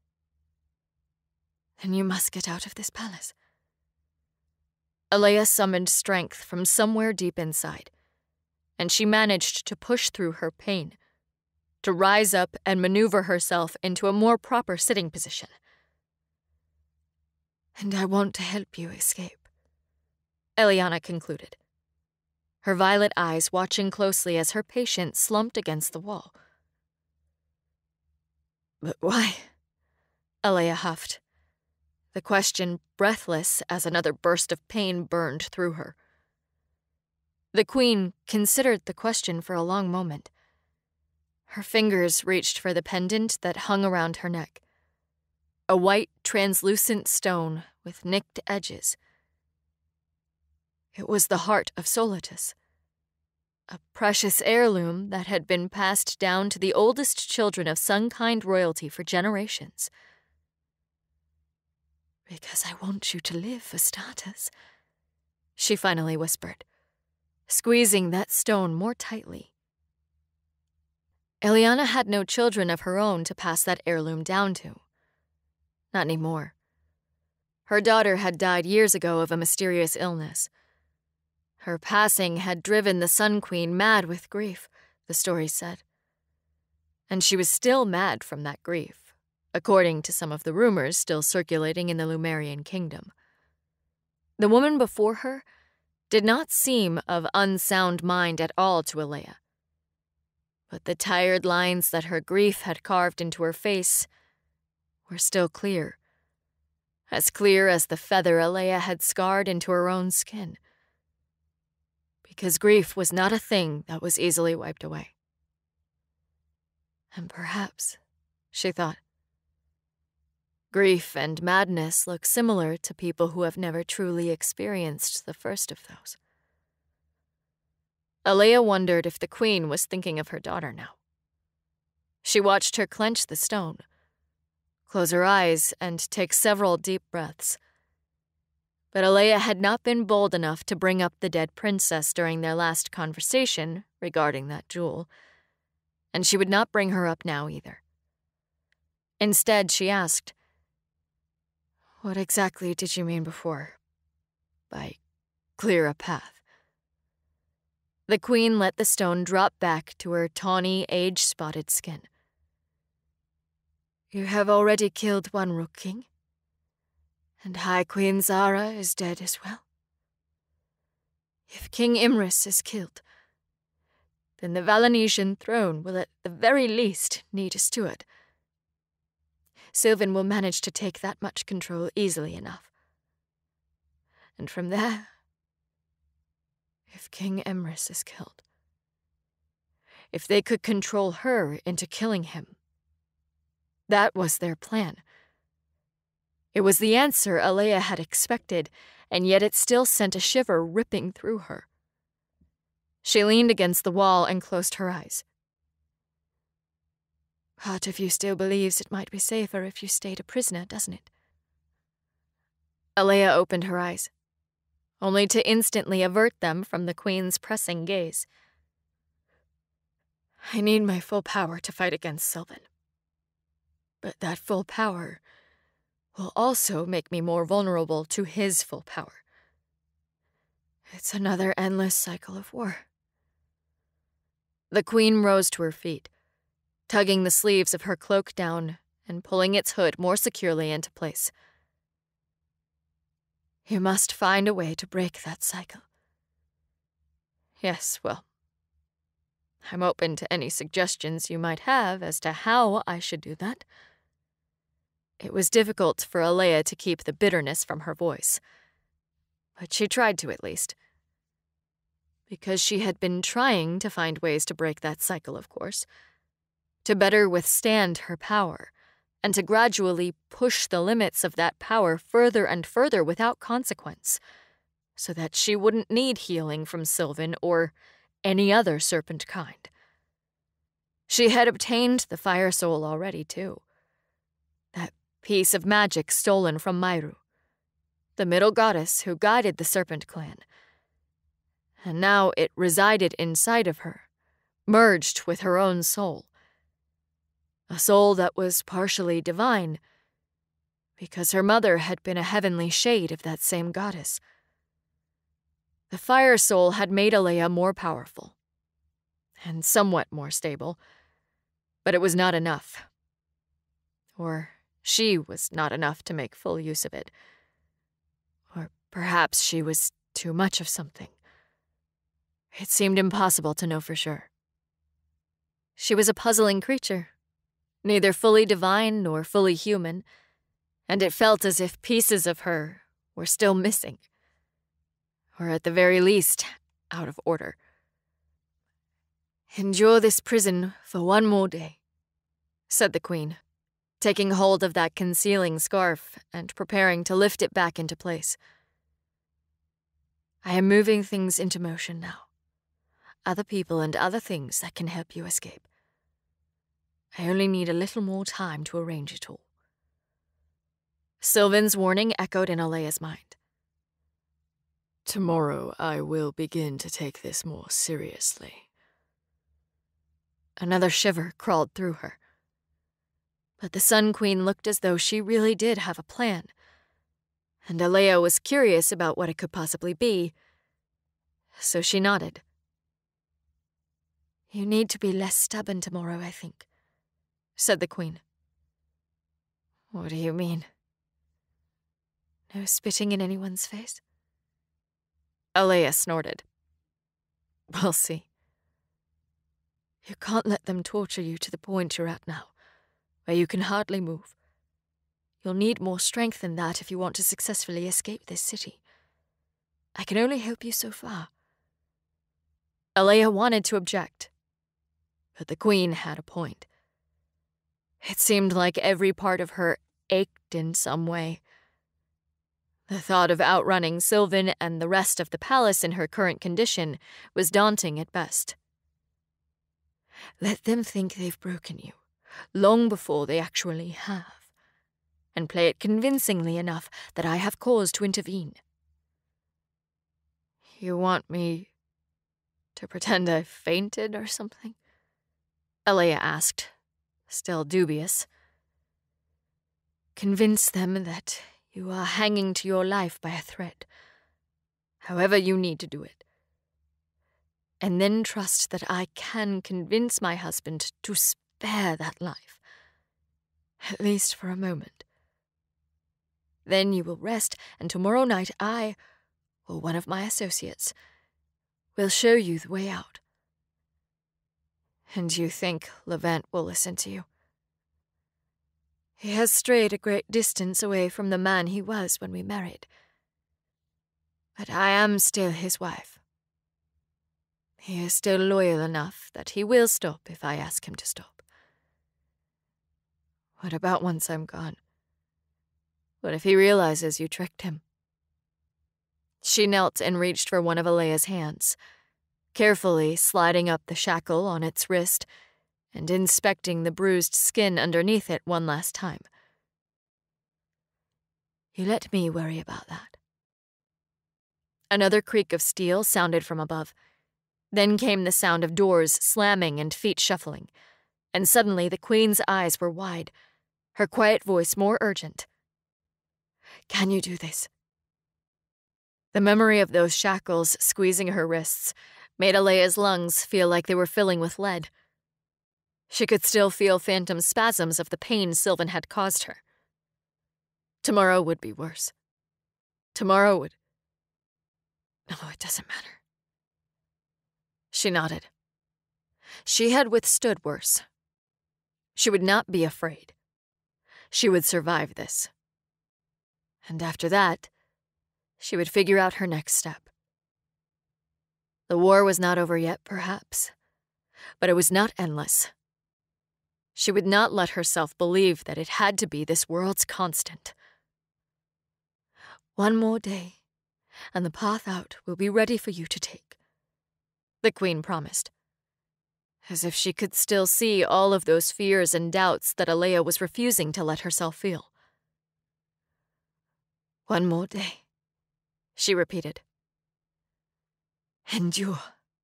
Then you must get out of this palace. Alaya summoned strength from somewhere deep inside, and she managed to push through her pain, to rise up and maneuver herself into a more proper sitting position. And I want to help you escape, Eliana concluded, her violet eyes watching closely as her patient slumped against the wall. But why? Alaya huffed, the question breathless as another burst of pain burned through her. The Queen considered the question for a long moment. Her fingers reached for the pendant that hung around her neck. A white, translucent stone with nicked edges. It was the heart of Solitus, a precious heirloom that had been passed down to the oldest children of Sunkind royalty for generations. Because I want you to live, for starters, she finally whispered, squeezing that stone more tightly. Eliana had no children of her own to pass that heirloom down to. Not anymore. Her daughter had died years ago of a mysterious illness. Her passing had driven the Sun Queen mad with grief, the story said. And she was still mad from that grief, according to some of the rumors still circulating in the Lumerian kingdom. The woman before her did not seem of unsound mind at all to Alaya. But the tired lines that her grief had carved into her face were still clear, as clear as the feather Alaya had scarred into her own skin. Because grief was not a thing that was easily wiped away. And perhaps, she thought, grief and madness look similar to people who have never truly experienced the first of those. Alaya wondered if the Queen was thinking of her daughter now. She watched her clench the stone, close her eyes, and take several deep breaths. But Alaya had not been bold enough to bring up the dead princess during their last conversation regarding that jewel, and she would not bring her up now either. Instead, she asked, "What exactly did you mean before by clear a path?" The Queen let the stone drop back to her tawny, age-spotted skin. You have already killed one Rook King, and High Queen Zara is dead as well. If King Imris is killed, then the Valinesian throne will at the very least need a steward. Sylvan will manage to take that much control easily enough. And from there, if King Imris is killed, if they could control her into killing him, that was their plan. It was the answer Alaya had expected, and yet it still sent a shiver ripping through her. She leaned against the wall and closed her eyes. Part of you still believes it might be safer if you stayed a prisoner, doesn't it? Alaya opened her eyes, only to instantly avert them from the Queen's pressing gaze. I need my full power to fight against Sylvan. But that full power will also make me more vulnerable to his full power. It's another endless cycle of war. The Queen rose to her feet, tugging the sleeves of her cloak down and pulling its hood more securely into place. You must find a way to break that cycle. Yes, well, I'm open to any suggestions you might have as to how I should do that. It was difficult for Alaya to keep the bitterness from her voice, but she tried to at least. Because she had been trying to find ways to break that cycle, of course, to better withstand her power, and to gradually push the limits of that power further and further without consequence, so that she wouldn't need healing from Sylvan or any other serpent kind. She had obtained the fire soul already, too. That piece of magic stolen from Myru, the middle goddess who guided the serpent clan. And now it resided inside of her, merged with her own soul. A soul that was partially divine, because her mother had been a heavenly shade of that same goddess. The fire soul had made Alaya more powerful, and somewhat more stable, but it was not enough. Or she was not enough to make full use of it. Or perhaps she was too much of something. It seemed impossible to know for sure. She was a puzzling creature, neither fully divine nor fully human, and it felt as if pieces of her were still missing, or at the very least, out of order. Endure this prison for one more day, said the Queen, taking hold of that concealing scarf and preparing to lift it back into place. I am moving things into motion now. Other people and other things that can help you escape. I only need a little more time to arrange it all. Sylvan's warning echoed in Alaya's mind. Tomorrow I will begin to take this more seriously. Another shiver crawled through her. But the Sun Queen looked as though she really did have a plan, and Alaya was curious about what it could possibly be, so she nodded. You need to be less stubborn tomorrow, I think, said the Queen. What do you mean? No spitting in anyone's face? Alaya snorted. We'll see. You can't let them torture you to the point you're at now, where you can hardly move. You'll need more strength than that if you want to successfully escape this city. I can only help you so far. Alaya wanted to object, but the Queen had a point. It seemed like every part of her ached in some way. The thought of outrunning Sylvan and the rest of the palace in her current condition was daunting at best. Let them think they've broken you, long before they actually have, and play it convincingly enough that I have cause to intervene. You want me to pretend I fainted or something? Alaya asked, still dubious. Convince them that you are hanging to your life by a thread, however you need to do it. And then trust that I can convince my husband to spare that life, at least for a moment. Then you will rest, and tomorrow night I, or one of my associates, will show you the way out. And you think Levant will listen to you? He has strayed a great distance away from the man he was when we married. But I am still his wife. He is still loyal enough that he will stop if I ask him to stop. What about once I'm gone? What if he realizes you tricked him? She knelt and reached for one of Alaya's hands, carefully sliding up the shackle on its wrist and inspecting the bruised skin underneath it one last time. You let me worry about that. Another creak of steel sounded from above. Then came the sound of doors slamming and feet shuffling, and suddenly the Queen's eyes were wide, her quiet voice more urgent. Can you do this? The memory of those shackles squeezing her wrists made Alaya's lungs feel like they were filling with lead. She could still feel phantom spasms of the pain Sylvan had caused her. Tomorrow would be worse. Tomorrow would... No, it doesn't matter. She nodded. She had withstood worse. She would not be afraid. She would survive this. And after that, she would figure out her next step. The war was not over yet, perhaps, but it was not endless. She would not let herself believe that it had to be this world's constant. One more day, and the path out will be ready for you to take, the Queen promised, as if she could still see all of those fears and doubts that Alaya was refusing to let herself feel. One more day, she repeated. Endure.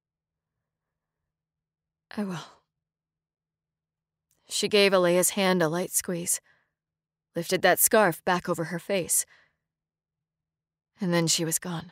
I will. She gave Alaya's hand a light squeeze, lifted that scarf back over her face, and then she was gone.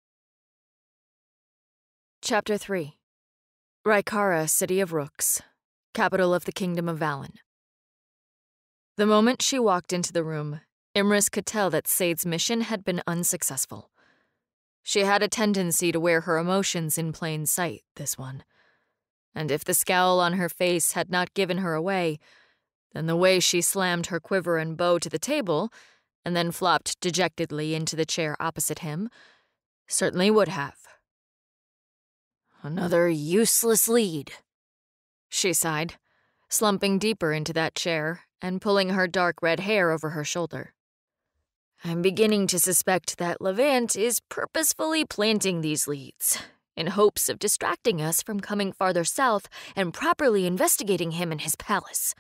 Chapter three. Rykara, City of Rooks, capital of the Kingdom of Valen. The moment she walked into the room, Imris could tell that Sade's mission had been unsuccessful. She had a tendency to wear her emotions in plain sight, this one. And if the scowl on her face had not given her away, then the way she slammed her quiver and bow to the table and then flopped dejectedly into the chair opposite him certainly would have. Another useless lead, she sighed, slumping deeper into that chair and pulling her dark red hair over her shoulder. I'm beginning to suspect that Levant is purposefully planting these leads in hopes of distracting us from coming farther south and properly investigating him in his palace.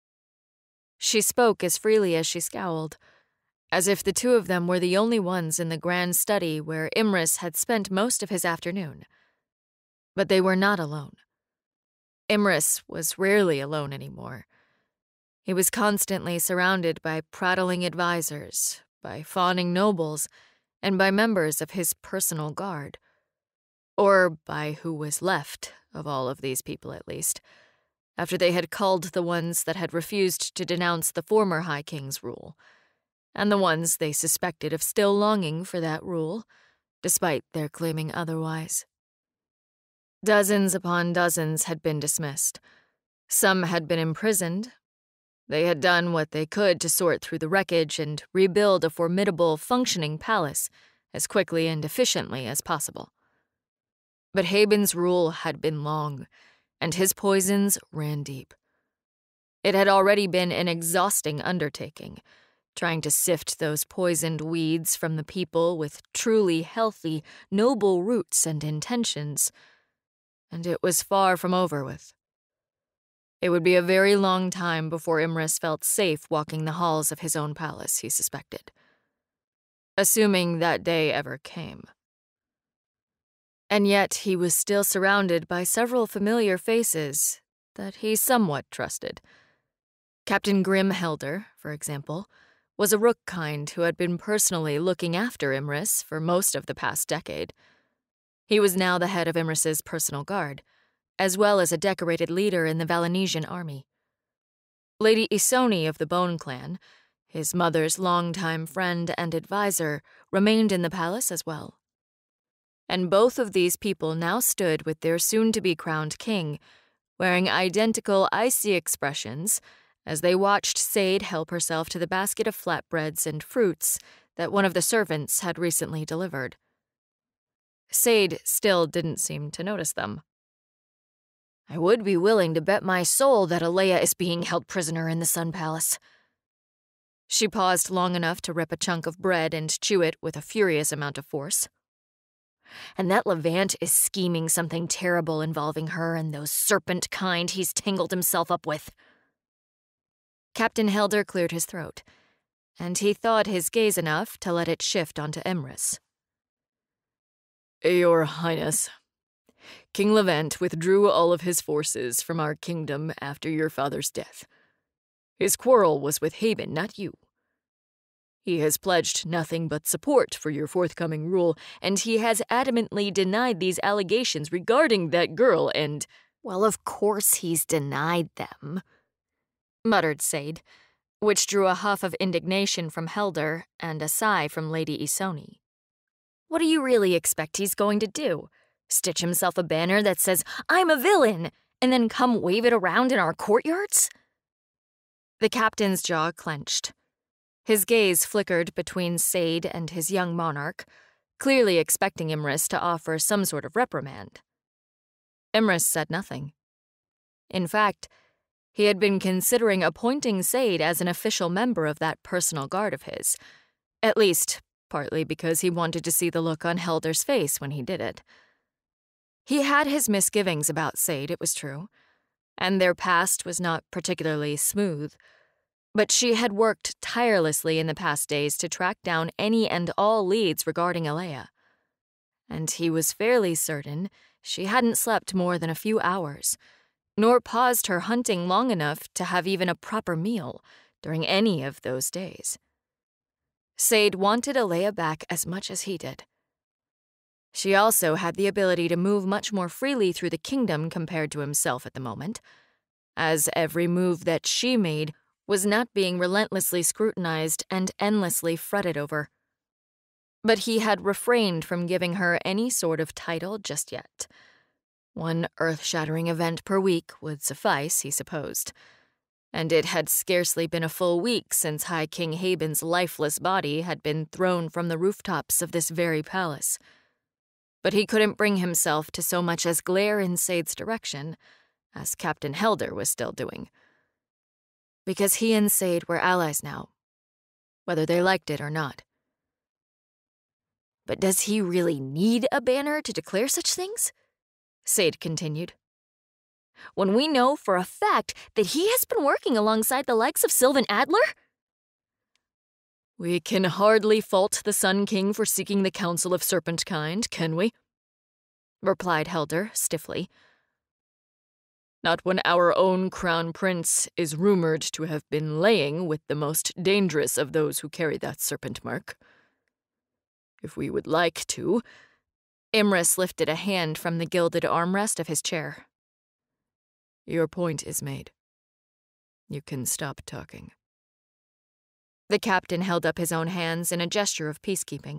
She spoke as freely as she scowled, as if the two of them were the only ones in the grand study where Imris had spent most of his afternoon. But they were not alone. Imris was rarely alone anymore. He was constantly surrounded by prattling advisors, by fawning nobles, and by members of his personal guard. Or by who was left of all of these people, at least, after they had culled the ones that had refused to denounce the former High King's rule, and the ones they suspected of still longing for that rule, despite their claiming otherwise. Dozens upon dozens had been dismissed. Some had been imprisoned. They had done what they could to sort through the wreckage and rebuild a formidable, functioning palace as quickly and efficiently as possible. But Haben's rule had been long, and his poisons ran deep. It had already been an exhausting undertaking, trying to sift those poisoned weeds from the people with truly healthy, noble roots and intentions, and it was far from over with. It would be a very long time before Imris felt safe walking the halls of his own palace, he suspected. Assuming that day ever came. And yet he was still surrounded by several familiar faces that he somewhat trusted. Captain Grimhelder, for example, was a rook-kind who had been personally looking after Imris for most of the past decade. He was now the head of Imris's personal guard, as well as a decorated leader in the Valanesian army. Lady Isoni of the Bone Clan, his mother's longtime friend and advisor, remained in the palace as well. And both of these people now stood with their soon-to-be-crowned king, wearing identical icy expressions as they watched Sade help herself to the basket of flatbreads and fruits that one of the servants had recently delivered. Sade still didn't seem to notice them. I would be willing to bet my soul that Alaya is being held prisoner in the Sun Palace. She paused long enough to rip a chunk of bread and chew it with a furious amount of force. And that Levant is scheming something terrible involving her and those serpent kind he's tangled himself up with. Captain Helder cleared his throat, and he thawed his gaze enough to let it shift onto Emrys. Your Highness, King Levant withdrew all of his forces from our kingdom after your father's death. His quarrel was with Haben, not you. He has pledged nothing but support for your forthcoming rule, and he has adamantly denied these allegations regarding that girl and— Well, of course he's denied them, muttered Sade, which drew a huff of indignation from Helder and a sigh from Lady Isoni. What do you really expect he's going to do? Stitch himself a banner that says, "I'm a villain," and then come wave it around in our courtyards? The captain's jaw clenched. His gaze flickered between Sade and his young monarch, clearly expecting Emrys to offer some sort of reprimand. Emrys said nothing. In fact, he had been considering appointing Sade as an official member of that personal guard of his, at least partly because he wanted to see the look on Helder's face when he did it. He had his misgivings about Sade, it was true, and their past was not particularly smooth, but she had worked tirelessly in the past days to track down any and all leads regarding Alaya, and he was fairly certain she hadn't slept more than a few hours, nor paused her hunting long enough to have even a proper meal during any of those days. Sade wanted Alaya back as much as he did. She also had the ability to move much more freely through the kingdom compared to himself at the moment, as every move that she made was not being relentlessly scrutinized and endlessly fretted over. But he had refrained from giving her any sort of title just yet. One earth-shattering event per week would suffice, he supposed, and it had scarcely been a full week since High King Haben's lifeless body had been thrown from the rooftops of this very palace. But he couldn't bring himself to so much as glare in Sade's direction, as Captain Helder was still doing. Because he and Sade were allies now, whether they liked it or not. But does he really need a banner to declare such things? Sade continued. When we know for a fact that he has been working alongside the likes of Sylvan Adler? We can hardly fault the Sun King for seeking the counsel of serpent kind, can we? Replied Helder stiffly. Not when our own crown prince is rumored to have been laying with the most dangerous of those who carry that serpent mark. If we would like to— Emrys lifted a hand from the gilded armrest of his chair. Your point is made. You can stop talking. The captain held up his own hands in a gesture of peacekeeping.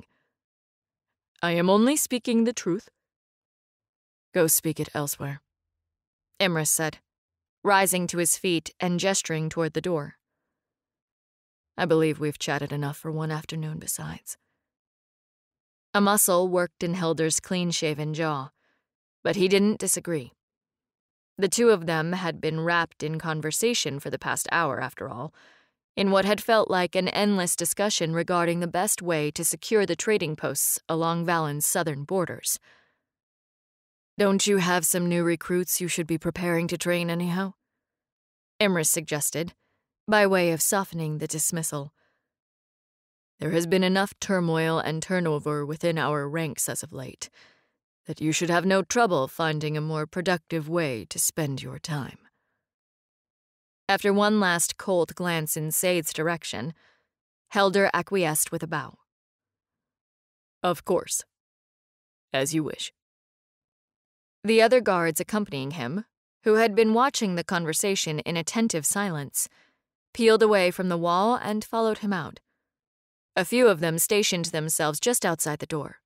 I am only speaking the truth. Go speak it elsewhere, Emrys said, rising to his feet and gesturing toward the door. I believe we've chatted enough for one afternoon besides. A muscle worked in Helder's clean-shaven jaw, but he didn't disagree. The two of them had been wrapped in conversation for the past hour, after all, in what had felt like an endless discussion regarding the best way to secure the trading posts along Valen's southern borders. Don't you have some new recruits you should be preparing to train anyhow? Emrys suggested, by way of softening the dismissal. There has been enough turmoil and turnover within our ranks as of late that you should have no trouble finding a more productive way to spend your time. After one last cold glance in Sade's direction, Helder acquiesced with a bow. Of course. As you wish. The other guards accompanying him, who had been watching the conversation in attentive silence, peeled away from the wall and followed him out. A few of them stationed themselves just outside the door.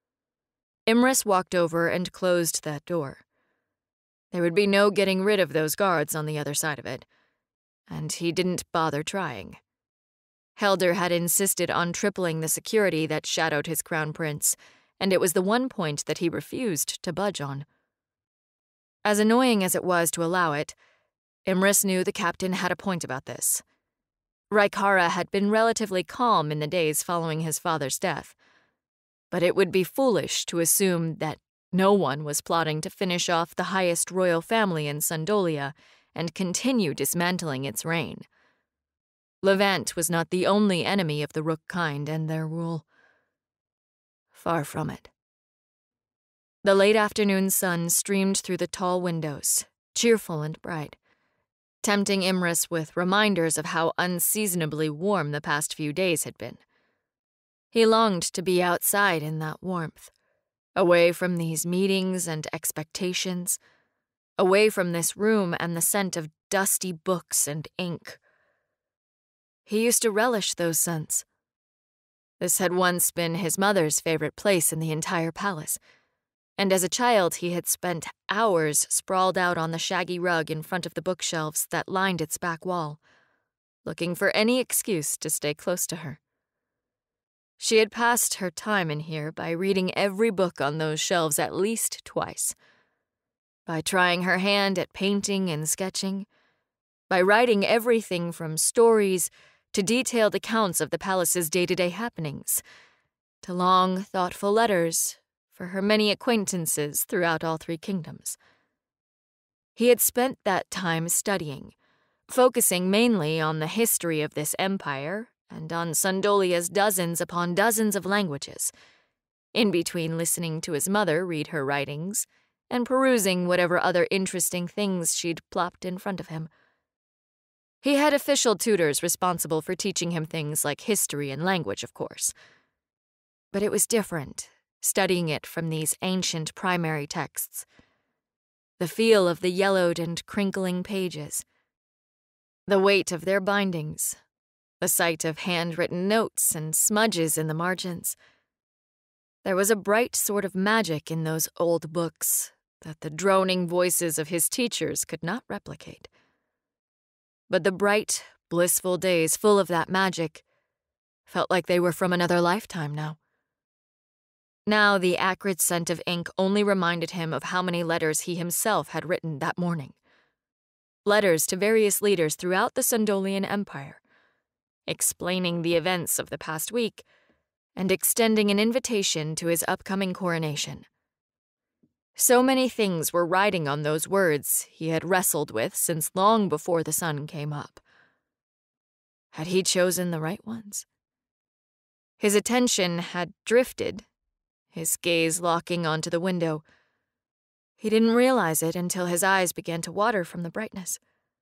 Emrys walked over and closed that door. There would be no getting rid of those guards on the other side of it, and he didn't bother trying. Helder had insisted on tripling the security that shadowed his crown prince, and it was the one point that he refused to budge on. As annoying as it was to allow it, Emrys knew the captain had a point about this. Rykara had been relatively calm in the days following his father's death, but it would be foolish to assume that no one was plotting to finish off the highest royal family in Sundolia and continue dismantling its reign. Levant was not the only enemy of the Rook kind and their rule. Far from it. The late afternoon sun streamed through the tall windows, cheerful and bright, tempting Imrys with reminders of how unseasonably warm the past few days had been. He longed to be outside in that warmth, away from these meetings and expectations, away from this room and the scent of dusty books and ink. He used to relish those scents. This had once been his mother's favorite place in the entire palace, and as a child he had spent hours sprawled out on the shaggy rug in front of the bookshelves that lined its back wall, looking for any excuse to stay close to her. She had passed her time in here by reading every book on those shelves at least twice, by trying her hand at painting and sketching, by writing everything from stories to detailed accounts of the palace's day-to-day happenings, to long, thoughtful letters for her many acquaintances throughout all three kingdoms. He had spent that time studying, focusing mainly on the history of this empire and on Sundolia's dozens upon dozens of languages, in between listening to his mother read her writings and perusing whatever other interesting things she'd plopped in front of him. He had official tutors responsible for teaching him things like history and language, of course. But it was different, studying it from these ancient primary texts. The feel of the yellowed and crinkling pages, the weight of their bindings, the sight of handwritten notes and smudges in the margins. There was a bright sort of magic in those old books that the droning voices of his teachers could not replicate. But the bright, blissful days full of that magic felt like they were from another lifetime now. Now the acrid scent of ink only reminded him of how many letters he himself had written that morning. Letters to various leaders throughout the Sundolian Empire, explaining the events of the past week and extending an invitation to his upcoming coronation. So many things were riding on those words he had wrestled with since long before the sun came up. Had he chosen the right ones? His attention had drifted, his gaze locking onto the window. He didn't realize it until his eyes began to water from the brightness.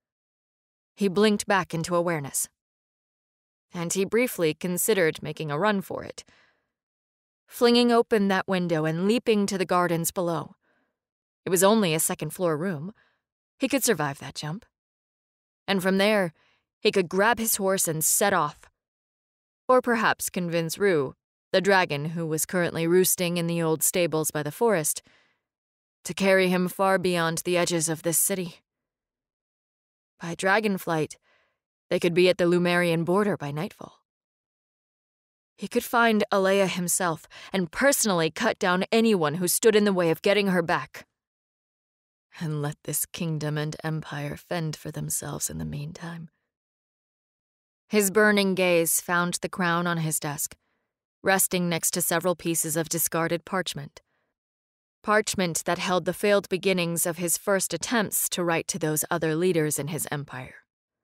He blinked back into awareness, and he briefly considered making a run for it, flinging open that window and leaping to the gardens below. It was only a second-floor room. He could survive that jump. And from there, he could grab his horse and set off. Or perhaps convince Rue, the dragon who was currently roosting in the old stables by the forest, to carry him far beyond the edges of this city. By dragonflight, they could be at the Lumerian border by nightfall. He could find Alaya himself and personally cut down anyone who stood in the way of getting her back. And let this kingdom and empire fend for themselves in the meantime. His burning gaze found the crown on his desk, resting next to several pieces of discarded parchment. Parchment that held the failed beginnings of his first attempts to write to those other leaders in his empire.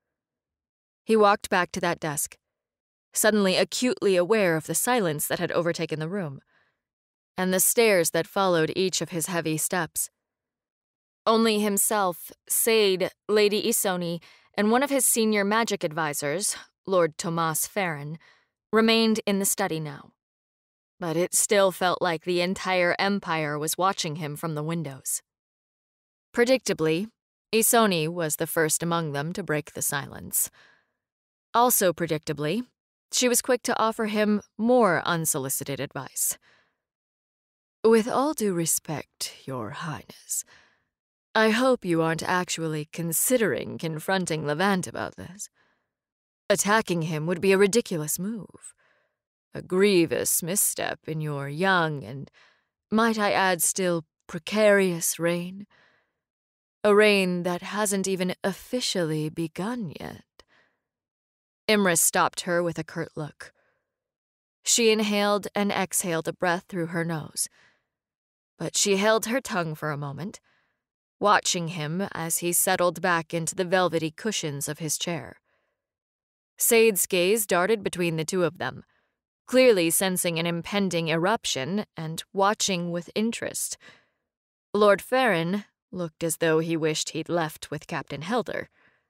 He walked back to that desk, suddenly acutely aware of the silence that had overtaken the room, and the stares that followed each of his heavy steps. Only himself, Sade, Lady Isoni, and one of his senior magic advisors, Lord Tomas Farron, remained in the study now. But it still felt like the entire empire was watching him from the windows. Predictably, Isoni was the first among them to break the silence. Also predictably, she was quick to offer him more unsolicited advice. "With all due respect, Your Highness, I hope you aren't actually considering confronting Levant about this. Attacking him would be a ridiculous move. A grievous misstep in your young and, might I add, still precarious reign. A reign that hasn't even officially begun yet." Imrys stopped her with a curt look. She inhaled and exhaled a breath through her nose. But she held her tongue for a moment, watching him as he settled back into the velvety cushions of his chair. Sade's gaze darted between the two of them, clearly sensing an impending eruption and watching with interest. Lord Farron looked as though he wished he'd left with Captain Helder.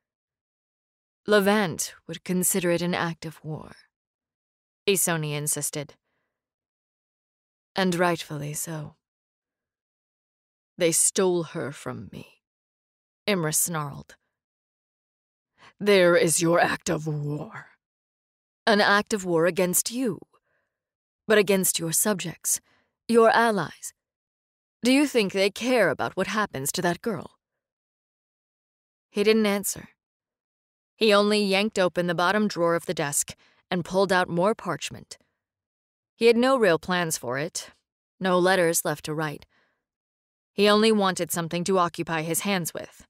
Levant would consider it an act of war, Isoni insisted. And rightfully so. They stole her from me, Imrys snarled. There is your act of war. An act of war against you, but against your subjects, your allies. Do you think they care about what happens to that girl? He didn't answer. He only yanked open the bottom drawer of the desk and pulled out more parchment. He had no real plans for it, no letters left to write. He only wanted something to occupy his hands with.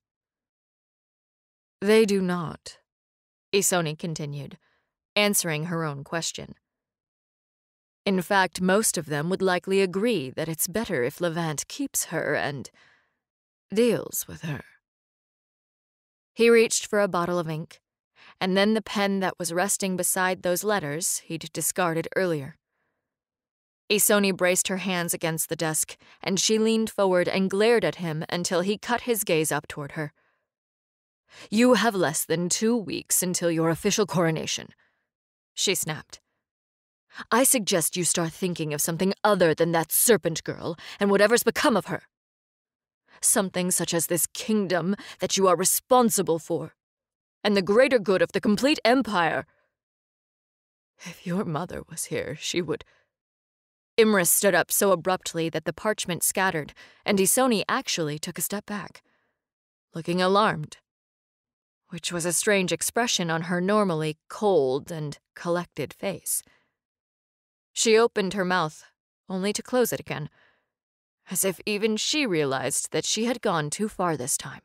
They do not, Isoni continued, answering her own question. In fact, most of them would likely agree that it's better if Levant keeps her and deals with her. He reached for a bottle of ink, and then the pen that was resting beside those letters he'd discarded earlier. Isoni braced her hands against the desk, and she leaned forward and glared at him until he cut his gaze up toward her. You have less than two weeks until your official coronation, she snapped. I suggest you start thinking of something other than that serpent girl and whatever's become of her. Something such as this kingdom that you are responsible for, and the greater good of the complete empire. If your mother was here, she would... Imrys stood up so abruptly that the parchment scattered, and Isoni actually took a step back, looking alarmed, which was a strange expression on her normally cold and collected face. She opened her mouth, only to close it again, as if even she realized that she had gone too far this time.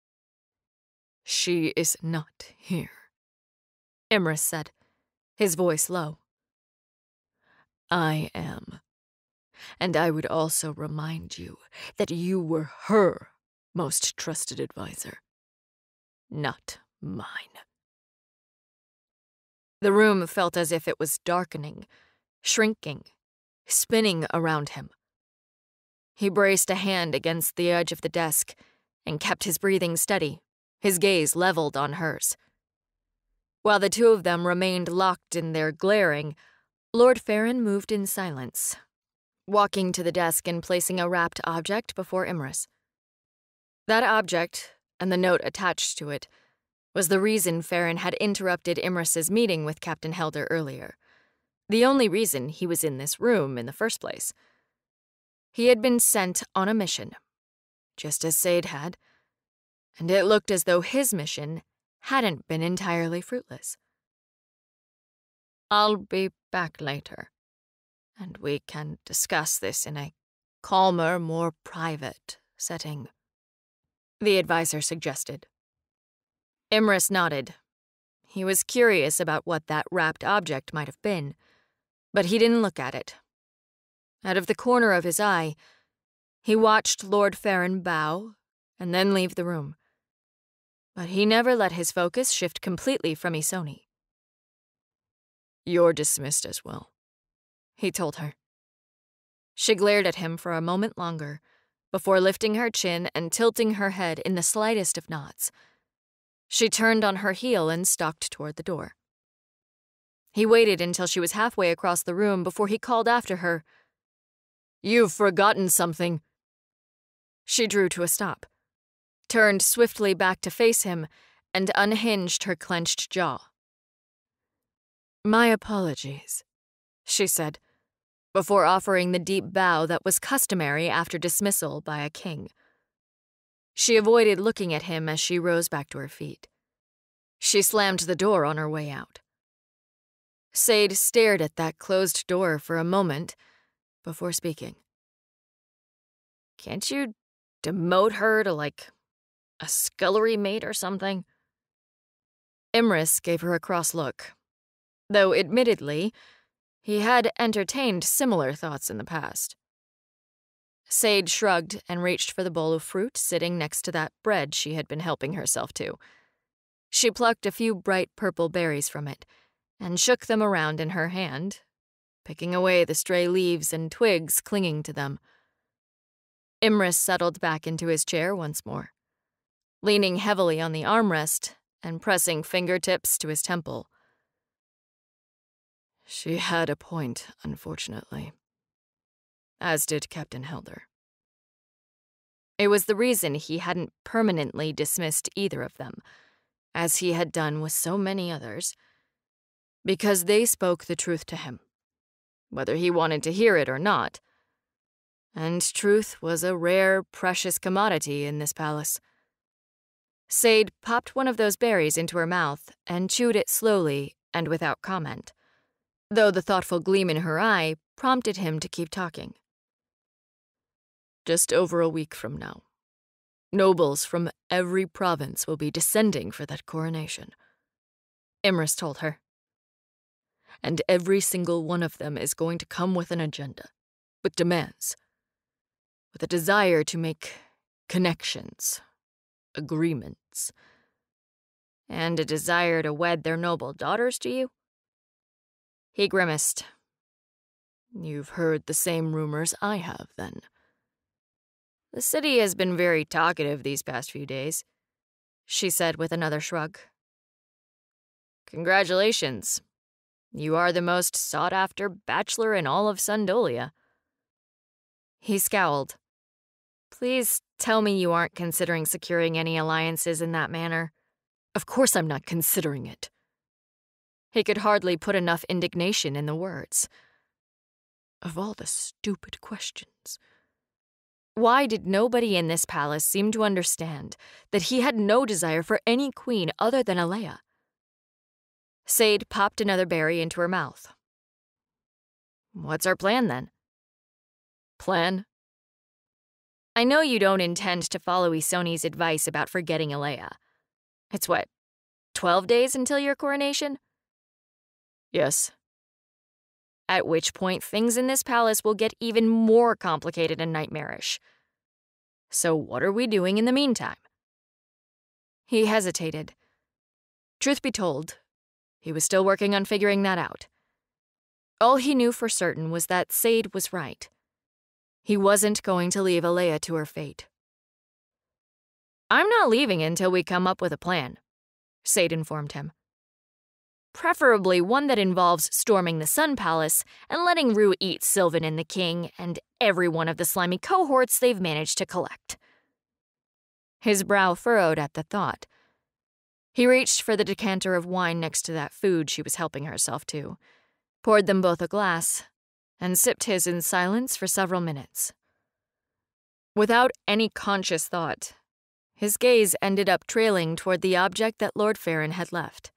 She is not here, Imrys said, his voice low. I am. And I would also remind you that you were her most trusted advisor, not mine. The room felt as if it was darkening, shrinking, spinning around him. He braced a hand against the edge of the desk and kept his breathing steady, his gaze leveled on hers. While the two of them remained locked in their glaring, Lord Farron moved in silence, walking to the desk and placing a wrapped object before Imrys. That object, and the note attached to it, was the reason Farron had interrupted Imrys's meeting with Captain Helder earlier. The only reason he was in this room in the first place. He had been sent on a mission, just as Sade had, and it looked as though his mission hadn't been entirely fruitless. I'll be back later, and we can discuss this in a calmer, more private setting, the advisor suggested. Imrys nodded. He was curious about what that wrapped object might have been, but he didn't look at it. Out of the corner of his eye, he watched Lord Farron bow and then leave the room. But he never let his focus shift completely from Isoni. You're dismissed as well, he told her. She glared at him for a moment longer, before lifting her chin and tilting her head in the slightest of nods. She turned on her heel and stalked toward the door. He waited until she was halfway across the room before he called after her, You've forgotten something. She drew to a stop, turned swiftly back to face him, and unhinged her clenched jaw. My apologies, she said, before offering the deep bow that was customary after dismissal by a king. She avoided looking at him as she rose back to her feet. She slammed the door on her way out. Sade stared at that closed door for a moment before speaking. Can't you demote her to, like, a scullery maid or something? Imrys gave her a cross look, though admittedly, He had entertained similar thoughts in the past. Sade shrugged and reached for the bowl of fruit sitting next to that bread she had been helping herself to. She plucked a few bright purple berries from it and shook them around in her hand, picking away the stray leaves and twigs clinging to them. Imrys settled back into his chair once more, leaning heavily on the armrest and pressing fingertips to his temple. She had a point, unfortunately. As did Captain Helder. It was the reason he hadn't permanently dismissed either of them, as he had done with so many others, because they spoke the truth to him, whether he wanted to hear it or not. And truth was a rare, precious commodity in this palace. Sade popped one of those berries into her mouth and chewed it slowly and without comment, though the thoughtful gleam in her eye prompted him to keep talking. Just over a week from now, nobles from every province will be descending for that coronation, Imrys told her. And every single one of them is going to come with an agenda, with demands, with a desire to make connections, agreements, and a desire to wed their noble daughters to you? He grimaced. You've heard the same rumors I have, then. The city has been very talkative these past few days, she said with another shrug. Congratulations. You are the most sought-after bachelor in all of Sundolia. He scowled. Please tell me you aren't considering securing any alliances in that manner. Of course I'm not considering it. He could hardly put enough indignation in the words. Of all the stupid questions. Why did nobody in this palace seem to understand that he had no desire for any queen other than Alaya? Sade popped another berry into her mouth. What's our plan, then? Plan? I know you don't intend to follow Isoni's advice about forgetting Alaya. It's what, twelve days until your coronation? Yes. At which point things in this palace will get even more complicated and nightmarish. So what are we doing in the meantime? He hesitated. Truth be told, he was still working on figuring that out. All he knew for certain was that Sade was right. He wasn't going to leave Alaya to her fate. I'm not leaving until we come up with a plan, Sade informed him. Preferably one that involves storming the Sun Palace and letting Rue eat Sylvan and the King and every one of the slimy cohorts they've managed to collect. His brow furrowed at the thought. He reached for the decanter of wine next to that food she was helping herself to, poured them both a glass, and sipped his in silence for several minutes. Without any conscious thought, his gaze ended up trailing toward the object that Lord Farron had left.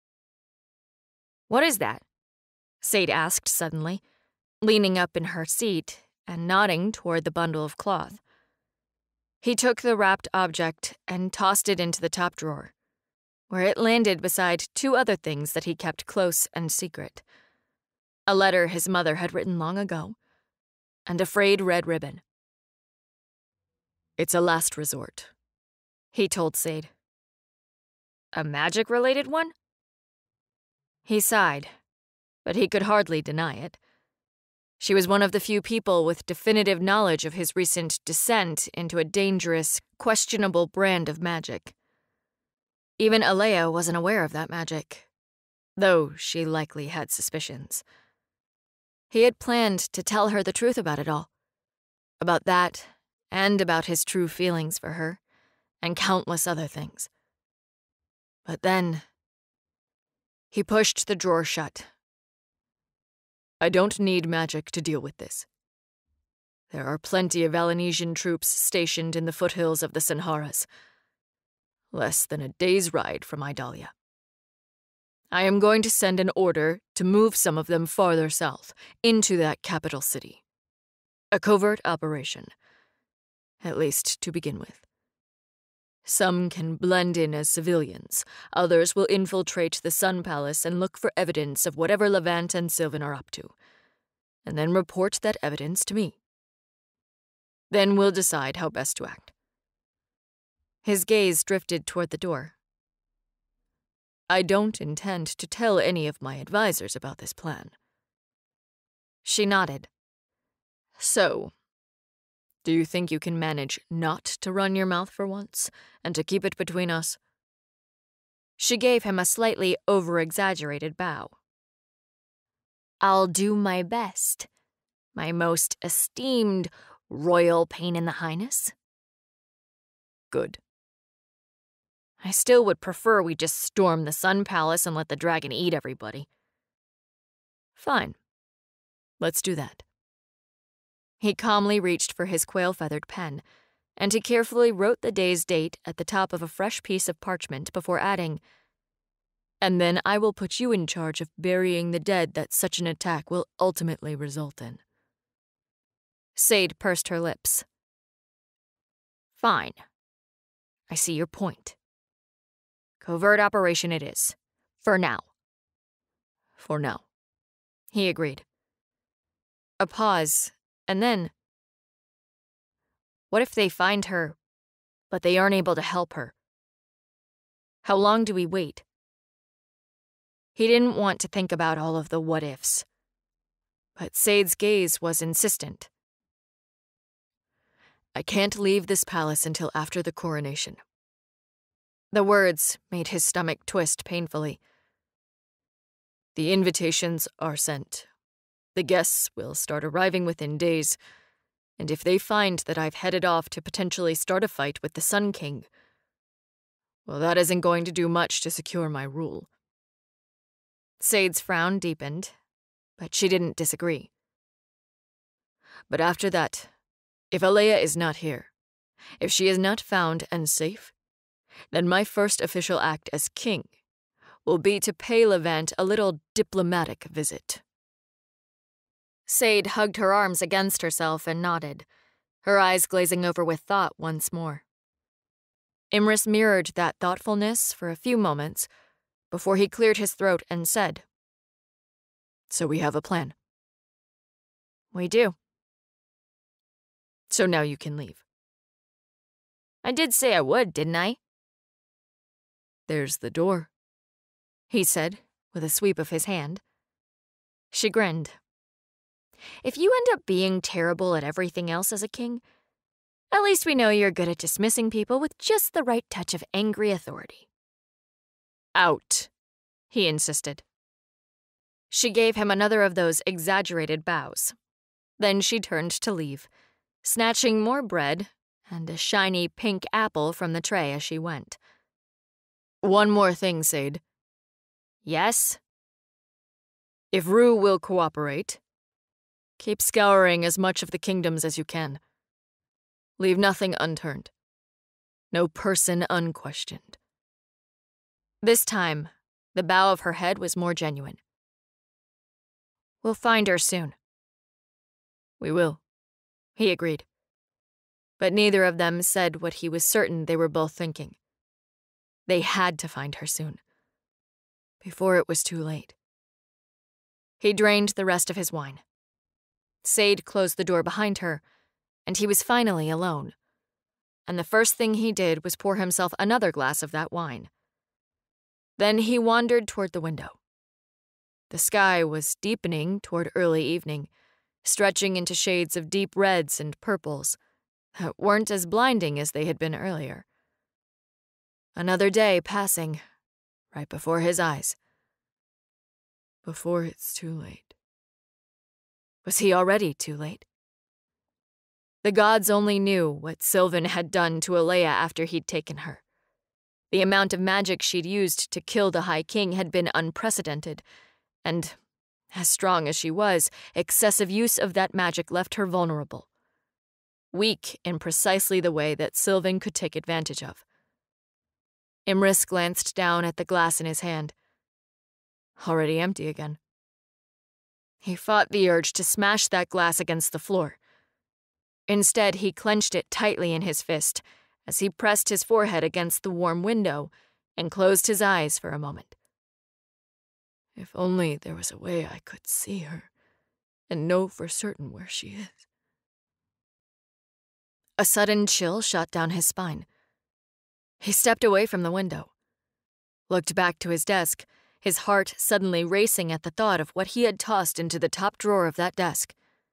What is that? Sade asked suddenly, leaning up in her seat and nodding toward the bundle of cloth. He took the wrapped object and tossed it into the top drawer, where it landed beside two other things that he kept close and secret. A letter his mother had written long ago, and a frayed red ribbon. It's a last resort, he told Sade. A magic-related one? He sighed, but he could hardly deny it. She was one of the few people with definitive knowledge of his recent descent into a dangerous, questionable brand of magic. Even Alaya wasn't aware of that magic, though she likely had suspicions. He had planned to tell her the truth about it all, about that and about his true feelings for her, and countless other things. But then he pushed the drawer shut. I don't need magic to deal with this. There are plenty of Valanesian troops stationed in the foothills of the Sanharas, less than a day's ride from Idalia. I am going to send an order to move some of them farther south, into that capital city. A covert operation, at least to begin with. Some can blend in as civilians. Others will infiltrate the Sun Palace and look for evidence of whatever Levant and Sylvan are up to, and then report that evidence to me. Then we'll decide how best to act." His gaze drifted toward the door. "I don't intend to tell any of my advisors about this plan." She nodded. "So, do you think you can manage not to run your mouth for once, and to keep it between us?" She gave him a slightly over-exaggerated bow. "I'll do my best, my most esteemed royal pain in the highness." "Good." "I still would prefer we just storm the Sun Palace and let the dragon eat everybody." "Fine. Let's do that." He calmly reached for his quail-feathered pen, and he carefully wrote the day's date at the top of a fresh piece of parchment before adding, "And then I will put you in charge of burying the dead that such an attack will ultimately result in." Sade pursed her lips. "Fine. I see your point. Covert operation it is. For now." "For now," he agreed. A pause, and then, "What if they find her, but they aren't able to help her? How long do we wait?" He didn't want to think about all of the what-ifs, but Sade's gaze was insistent. "I can't leave this palace until after the coronation." The words made his stomach twist painfully. "The invitations are sent. The guests will start arriving within days, and if they find that I've headed off to potentially start a fight with the Sun King, well, that isn't going to do much to secure my rule." Sade's frown deepened, but she didn't disagree. "But after that, if Alaya is not here, if she is not found and safe, then my first official act as king will be to pay Levant a little diplomatic visit." Sade hugged her arms against herself and nodded, her eyes glazing over with thought once more. Imris mirrored that thoughtfulness for a few moments before he cleared his throat and said, "So we have a plan." "We do." "So now you can leave." "I did say I would, didn't I?" "There's the door," he said with a sweep of his hand. She grinned. "If you end up being terrible at everything else as a king, at least we know you're good at dismissing people with just the right touch of angry authority." "Out," he insisted. She gave him another of those exaggerated bows. Then she turned to leave, snatching more bread and a shiny pink apple from the tray as she went. "One more thing, Sade." "Yes?" "If Rue will cooperate, keep scouring as much of the kingdoms as you can. Leave nothing unturned. No person unquestioned." This time, the bow of her head was more genuine. "We'll find her soon." "We will," he agreed. But neither of them said what he was certain they were both thinking. They had to find her soon, before it was too late. He drained the rest of his wine. Sade closed the door behind her, and he was finally alone. And the first thing he did was pour himself another glass of that wine. Then he wandered toward the window. The sky was deepening toward early evening, stretching into shades of deep reds and purples that weren't as blinding as they had been earlier. Another day passing, right before his eyes. Before it's too late. Was he already too late? The gods only knew what Sylvan had done to Alaya after he'd taken her. The amount of magic she'd used to kill the High King had been unprecedented, and, as strong as she was, excessive use of that magic left her vulnerable. Weak in precisely the way that Sylvan could take advantage of. Imris glanced down at the glass in his hand. Already empty again. He fought the urge to smash that glass against the floor. Instead, he clenched it tightly in his fist as he pressed his forehead against the warm window and closed his eyes for a moment. If only there was a way I could see her and know for certain where she is. A sudden chill shot down his spine. He stepped away from the window, looked back to his desk, his heart suddenly racing at the thought of what he had tossed into the top drawer of that desk.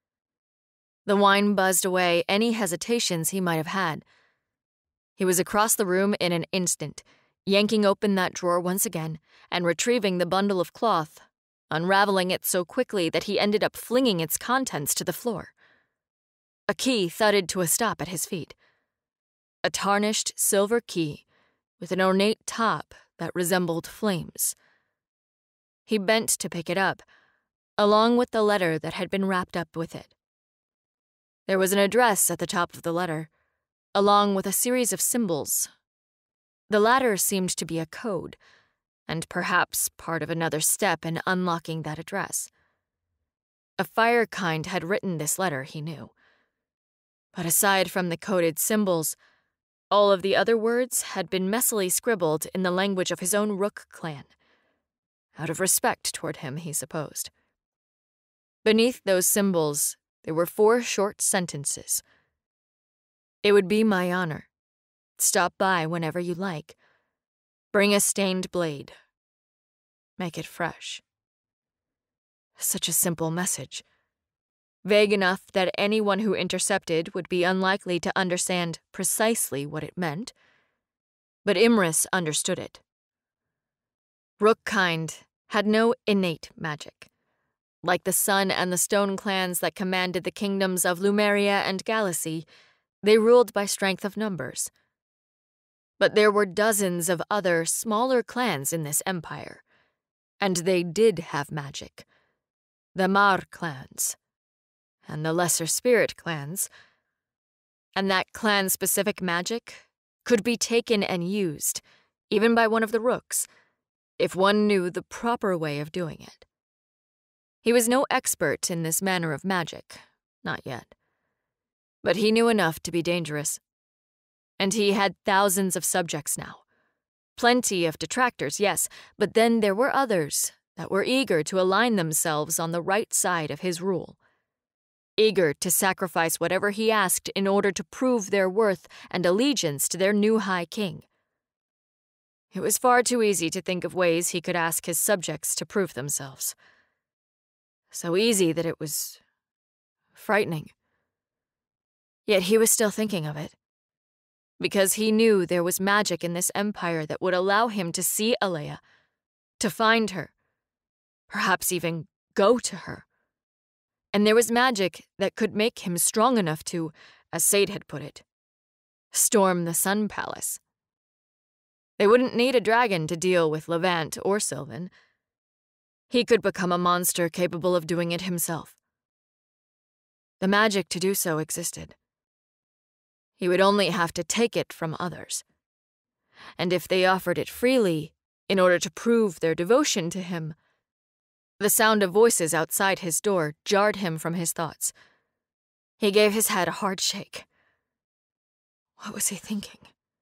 The wine buzzed away any hesitations he might have had. He was across the room in an instant, yanking open that drawer once again and retrieving the bundle of cloth, unraveling it so quickly that he ended up flinging its contents to the floor. A key thudded to a stop at his feet. A tarnished silver key with an ornate top that resembled flames. He bent to pick it up, along with the letter that had been wrapped up with it. There was an address at the top of the letter, along with a series of symbols. The latter seemed to be a code, and perhaps part of another step in unlocking that address. A firekind had written this letter, he knew. But aside from the coded symbols, all of the other words had been messily scribbled in the language of his own Rook clan. Out of respect toward him, he supposed. Beneath those symbols, there were four short sentences. It would be my honor. Stop by whenever you like. Bring a stained blade. Make it fresh. Such a simple message. Vague enough that anyone who intercepted would be unlikely to understand precisely what it meant. But Imris understood it. Rookkind had no innate magic. Like the sun and the stone clans that commanded the kingdoms of Lumeria and Galaxy, they ruled by strength of numbers. But there were dozens of other, smaller clans in this empire, and they did have magic. The Mar clans, and the Lesser Spirit clans, and that clan-specific magic could be taken and used, even by one of the Rooks, if one knew the proper way of doing it. He was no expert in this manner of magic, not yet. But he knew enough to be dangerous. And he had thousands of subjects now. Plenty of detractors, yes, but then there were others that were eager to align themselves on the right side of his rule. Eager to sacrifice whatever he asked in order to prove their worth and allegiance to their new High King. It was far too easy to think of ways he could ask his subjects to prove themselves. So easy that it was frightening. Yet he was still thinking of it, because he knew there was magic in this empire that would allow him to see Alaya, to find her, perhaps even go to her. And there was magic that could make him strong enough to, as Sade had put it, storm the Sun Palace. They wouldn't need a dragon to deal with Levant or Sylvan. He could become a monster capable of doing it himself. The magic to do so existed. He would only have to take it from others. And if they offered it freely, in order to prove their devotion to him— The sound of voices outside his door jarred him from his thoughts. He gave his head a hard shake. What was he thinking?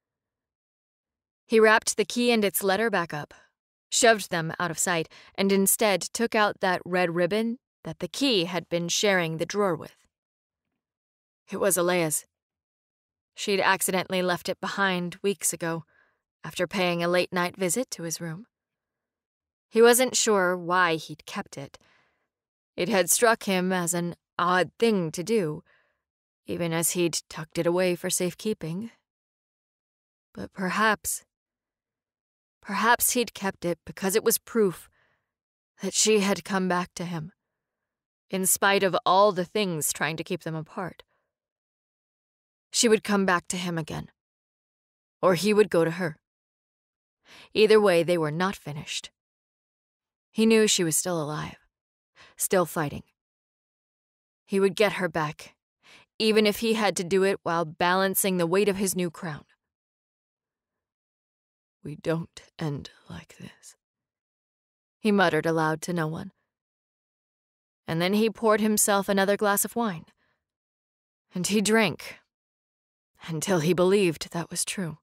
He wrapped the key and its letter back up, shoved them out of sight, and instead took out that red ribbon that the key had been sharing the drawer with. It was Alaya's. She'd accidentally left it behind weeks ago, after paying a late-night visit to his room. He wasn't sure why he'd kept it. It had struck him as an odd thing to do, even as he'd tucked it away for safekeeping. But perhaps, perhaps he'd kept it because it was proof that she had come back to him, in spite of all the things trying to keep them apart. She would come back to him again, or he would go to her. Either way, they were not finished. He knew she was still alive, still fighting. He would get her back, even if he had to do it while balancing the weight of his new crown. We don't end like this, he muttered aloud to no one. And then he poured himself another glass of wine. And he drank, until he believed that was true.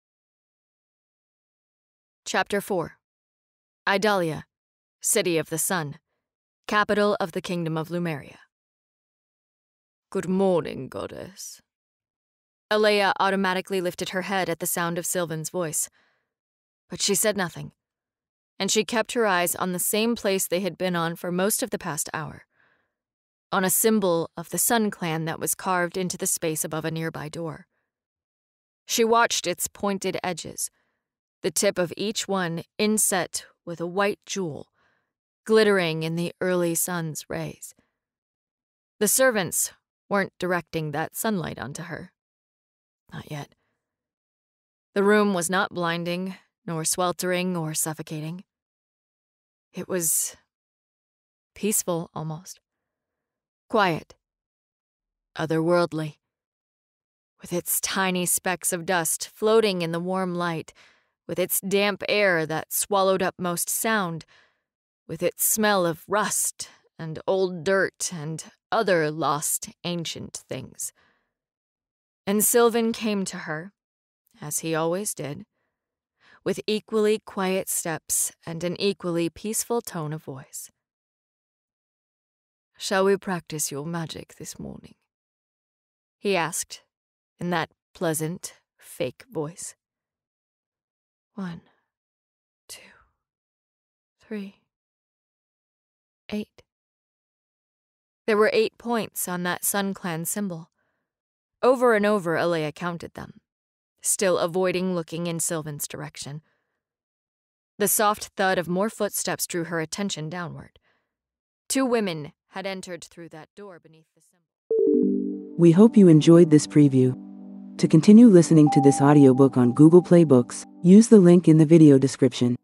Chapter four. Idalia, City of the Sun, capital of the Kingdom of Lumeria. Good morning, goddess. Alaya automatically lifted her head at the sound of Sylvan's voice, but she said nothing, and she kept her eyes on the same place they had been on for most of the past hour, on a symbol of the Sun Clan that was carved into the space above a nearby door. She watched its pointed edges, the tip of each one inset with a white jewel, glittering in the early sun's rays. The servants weren't directing that sunlight onto her. Not yet. The room was not blinding, nor sweltering or suffocating. It was peaceful, almost. Quiet. Otherworldly. With its tiny specks of dust floating in the warm light, with its damp air that swallowed up most sound, with its smell of rust and old dirt and other lost ancient things. And Sylvan came to her, as he always did, with equally quiet steps and an equally peaceful tone of voice. "Shall we practice your magic this morning?" he asked, in that pleasant, fake voice. One, two, three, eight. There were eight points on that Sun Clan symbol. Over and over, Alaya counted them, still avoiding looking in Sylvan's direction. The soft thud of more footsteps drew her attention downward. Two women had entered through that door beneath the symbol. We hope you enjoyed this preview. To continue listening to this audiobook on Google Play Books, use the link in the video description.